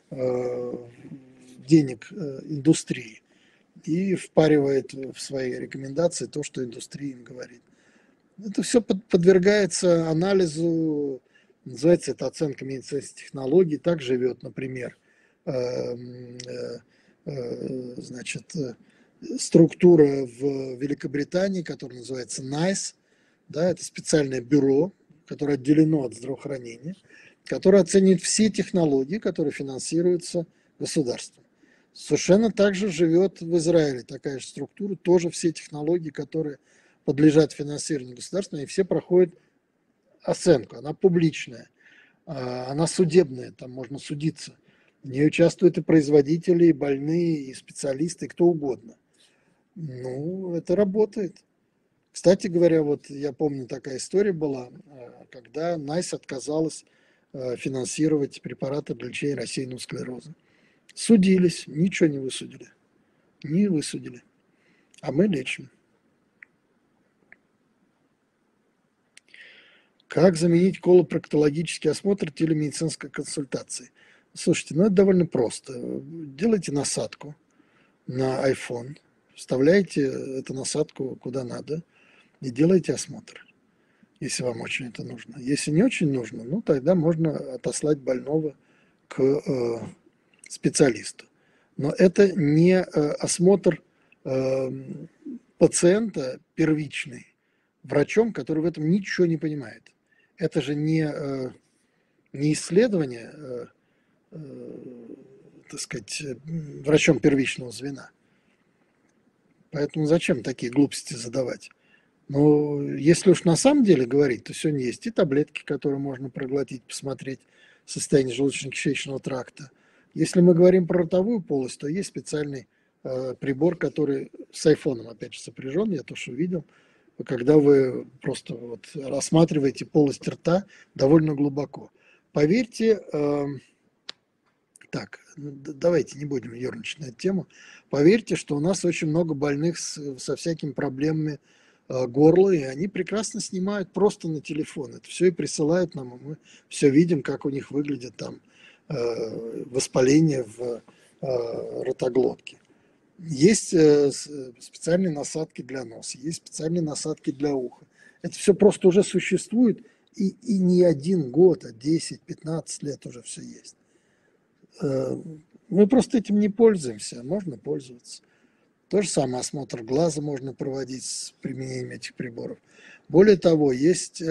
денег индустрии и впаривает в свои рекомендации то, что индустрия им говорит. Это все подвергается анализу, называется это оценка медицинских технологий. Так живет, например, значит, структура в Великобритании, которая называется NICE, да, это специальное бюро, которое отделено от здравоохранения, которое оценивает все технологии, которые финансируются государством. Совершенно так же живет в Израиле такая же структура, тоже все технологии, которые подлежат финансированию государства, и все проходят оценку, она публичная, она судебная, там можно судиться. В ней участвуют и производители, и больные, и специалисты, и кто угодно. Ну, это работает. Кстати говоря, вот я помню, такая история была, когда NICE отказалась финансировать препараты для лечения рассеянного склероза. Судились, ничего не высудили. Не высудили. А мы лечим. Как заменить колопроктологический осмотр телемедицинской консультации? Слушайте, ну это довольно просто. Делайте насадку на iPhone, вставляете эту насадку куда надо и делайте осмотр, если вам очень это нужно. Если не очень нужно, ну тогда можно отослать больного к специалисту. Но это не осмотр пациента первичный врачом, который в этом ничего не понимает. Это же не исследование, так сказать, врачом первичного звена. Поэтому зачем такие глупости задавать? Но если уж на самом деле говорить, то сегодня есть и таблетки, которые можно проглотить, посмотреть состояние желудочно-кишечного тракта. Если мы говорим про ротовую полость, то есть специальный прибор, который с айфоном, опять же, сопряжен, я тоже увидел, когда вы просто вот рассматриваете полость рта довольно глубоко. Поверьте, так, давайте не будем ерничать на эту тему. Поверьте, что у нас очень много больных со всякими проблемами горла, и они прекрасно снимают просто на телефон. Это все и присылают нам, и мы все видим, как у них выглядит там воспаление в ротоглотке. Есть специальные насадки для носа, есть специальные насадки для уха. Это все просто уже существует, и не 1 год, а 10-15 лет уже все есть. Мы просто этим не пользуемся, можно пользоваться. То же самое осмотр глаза можно проводить с применением этих приборов. Более того, есть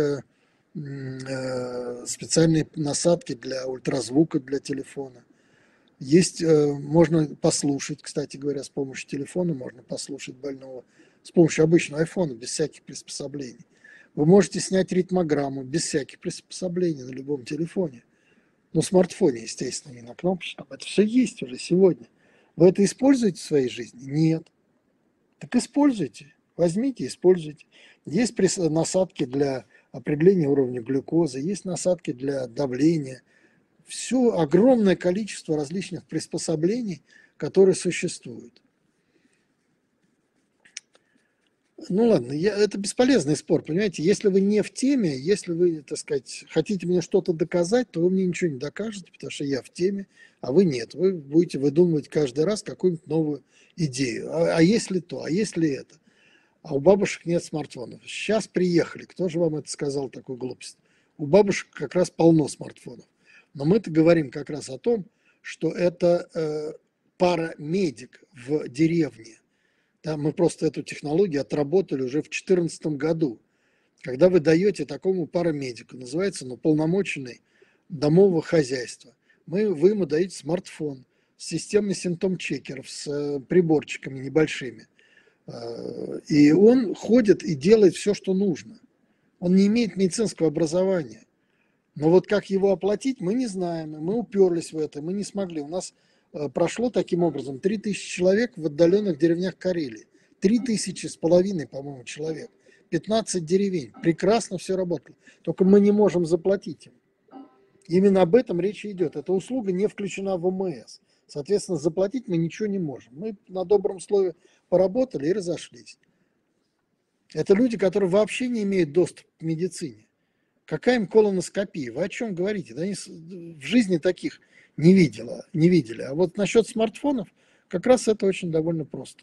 специальные насадки для ультразвука для телефона. Есть, можно послушать, кстати говоря, с помощью телефона можно послушать больного, с помощью обычного айфона, без всяких приспособлений. Вы можете снять ритмограмму без всяких приспособлений на любом телефоне. На смартфоне, естественно, не на кнопочном. Это все есть уже сегодня. Вы это используете в своей жизни? Нет. Так используйте. Возьмите, используйте. Есть насадки для определения уровня глюкозы, есть насадки для давления. Все огромное количество различных приспособлений, которые существуют. Ну ладно, это бесполезный спор, понимаете? Если вы не в теме, если вы, так сказать, хотите мне что-то доказать, то вы мне ничего не докажете, потому что я в теме, а вы нет. Вы будете выдумывать каждый раз какую-нибудь новую идею. А если то, а если это? А у бабушек нет смартфонов. Сейчас приехали. Кто же вам это сказал, такую глупость? У бабушек как раз полно смартфонов. Но мы-то говорим как раз о том, что это парамедик в деревне. Да, мы просто эту технологию отработали уже в 2014 году. Когда вы даете такому парамедику, называется уполномоченный домового хозяйства, вы ему даете смартфон с системой симптом-чекеров, с приборчиками небольшими. И он ходит и делает все, что нужно. Он не имеет медицинского образования. Но вот как его оплатить, мы не знаем. Мы уперлись в это, мы не смогли. У нас прошло таким образом 3000 человек в отдаленных деревнях Карелии. 3500, по-моему, человек. 15 деревень. Прекрасно все работало. Только мы не можем заплатить им. Именно об этом речь идет. Эта услуга не включена в ОМС. Соответственно, заплатить мы ничего не можем. Мы на добром слове поработали и разошлись. Это люди, которые вообще не имеют доступа к медицине. Какая им колоноскопия? Вы о чем говорите? Да они в жизни таких не видели. А вот насчет смартфонов, как раз это очень довольно просто.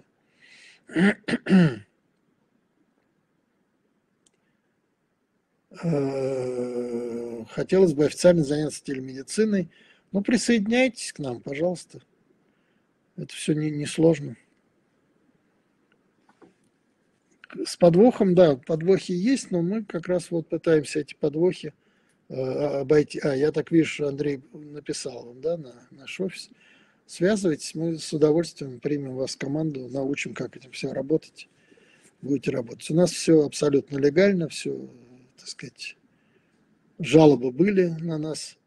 Хотелось бы официально заняться телемедициной. Ну, присоединяйтесь к нам, пожалуйста. Это все не сложно. С подвохом, да, подвохи есть, но мы как раз вот пытаемся эти подвохи обойти. Я так вижу, Андрей написал вам, да, на наш офис. Связывайтесь, мы с удовольствием примем вас в команду, научим, как этим все работать. Будете работать. У нас все абсолютно легально, все, так сказать, жалобы были на нас.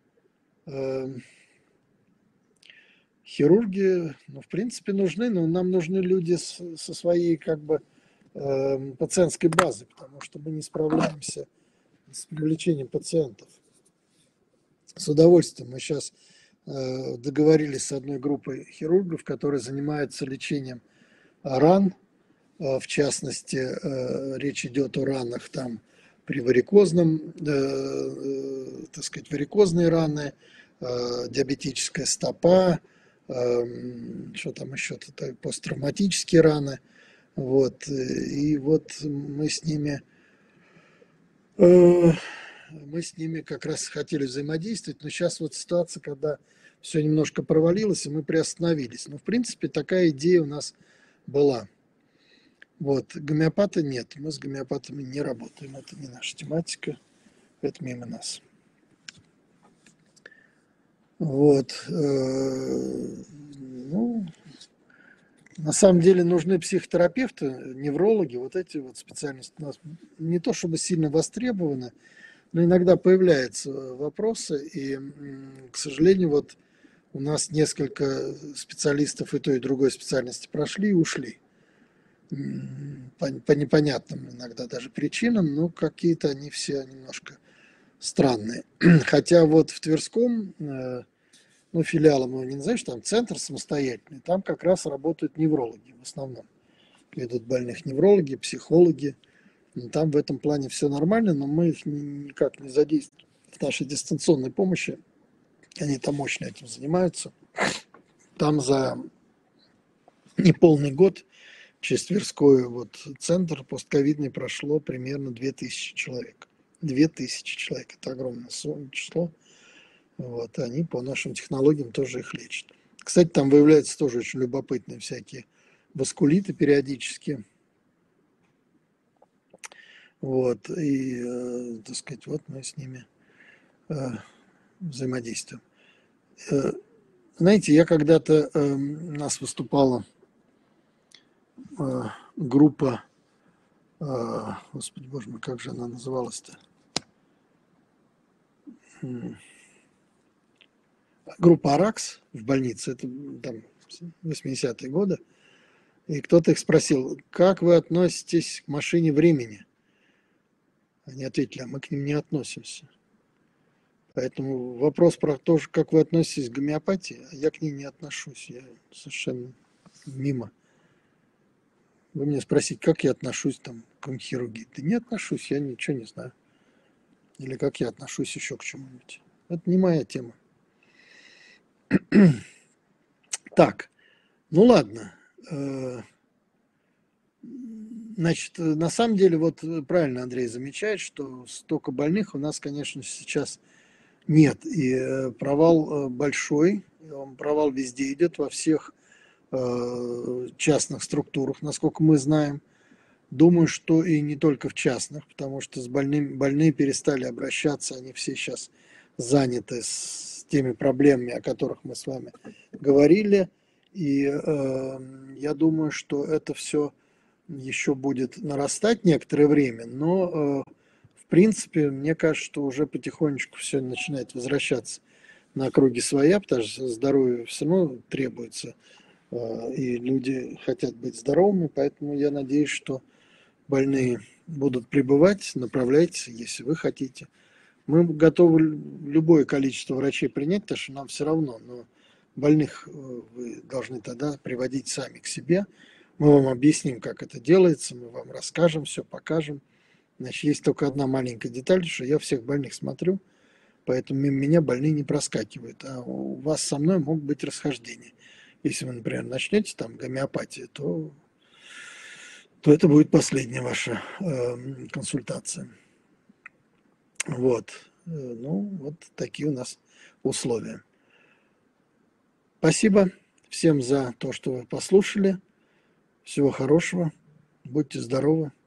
Хирурги, ну, в принципе, нужны, но нам нужны люди со своей, как бы, пациентской базой, потому что мы не справляемся с привлечением пациентов. С удовольствием. Мы сейчас договорились с одной группой хирургов, которые занимаются лечением ран. В частности, речь идет о ранах там при варикозном, так сказать, варикозные раны, диабетическая стопа, что там еще, посттравматические раны. Вот. И вот мы с ними как раз хотели взаимодействовать, но сейчас вот ситуация, когда все немножко провалилось, и мы приостановились. Но, в принципе, такая идея у нас была. Вот. Гомеопаты нет, мы с гомеопатами не работаем, это не наша тематика, это мимо нас. Вот. Ну, на самом деле нужны психотерапевты, неврологи, вот эти вот специальности у нас не то чтобы сильно востребованы, но иногда появляются вопросы, и, к сожалению, вот у нас несколько специалистов и той, и другой специальности прошли и ушли. По непонятным иногда даже причинам, но какие-то они все немножко странные. Хотя вот в Тверском, ну, филиалом его не назовешь, там центр самостоятельный, там как раз работают неврологи в основном. Ведут больных неврологи, психологи. Там в этом плане все нормально, но мы их никак не задействуем в нашей дистанционной помощи. Они там мощно этим занимаются. Там за неполный год через Тверской вот центр постковидный прошло примерно 2000 человек. 2000 человек, это огромное число. Вот, они по нашим технологиям тоже их лечат. Кстати, там выявляются тоже очень любопытные всякие васкулиты периодически. Вот, и, так сказать, вот мы с ними взаимодействуем. Знаете, я когда-то, у нас выступала группа, господи боже мой, как же она называлась-то? Группа «Аракс» в больнице, это там 80-е годы, и кто-то их спросил, как вы относитесь к машине времени? Они ответили, а мы к ним не относимся. Поэтому вопрос про то, как вы относитесь к гомеопатии, я к ней не отношусь, я совершенно мимо. Вы меня спросите, как я отношусь там, к хирургии? Да не отношусь, я ничего не знаю. Или как я отношусь еще к чему-нибудь. Это не моя тема. Так, ну ладно. Значит, на самом деле, вот правильно Андрей замечает, что столько больных у нас, конечно, сейчас нет. И провал большой, провал везде идет, во всех частных структурах, насколько мы знаем. Думаю, что и не только в частных, потому что с больные перестали обращаться, они все сейчас заняты с теми проблемами, о которых мы с вами говорили. И я думаю, что это все еще будет нарастать некоторое время, но в принципе, мне кажется, что уже потихонечку все начинает возвращаться на круги своя, потому что здоровье все равно требуется, и люди хотят быть здоровыми, поэтому я надеюсь, что больные будут прибывать, направляйтесь, если вы хотите. Мы готовы любое количество врачей принять, потому что нам все равно, но больных вы должны тогда приводить сами к себе. Мы вам объясним, как это делается, мы вам расскажем все, покажем. Значит, есть только одна маленькая деталь, что я всех больных смотрю, поэтому мимо меня больные не проскакивают, а у вас со мной могут быть расхождения. Если вы, например, начнете там гомеопатию, то это будет последняя ваша консультация. Вот. Ну, вот такие у нас условия. Спасибо всем за то, что вы послушали. Всего хорошего. Будьте здоровы.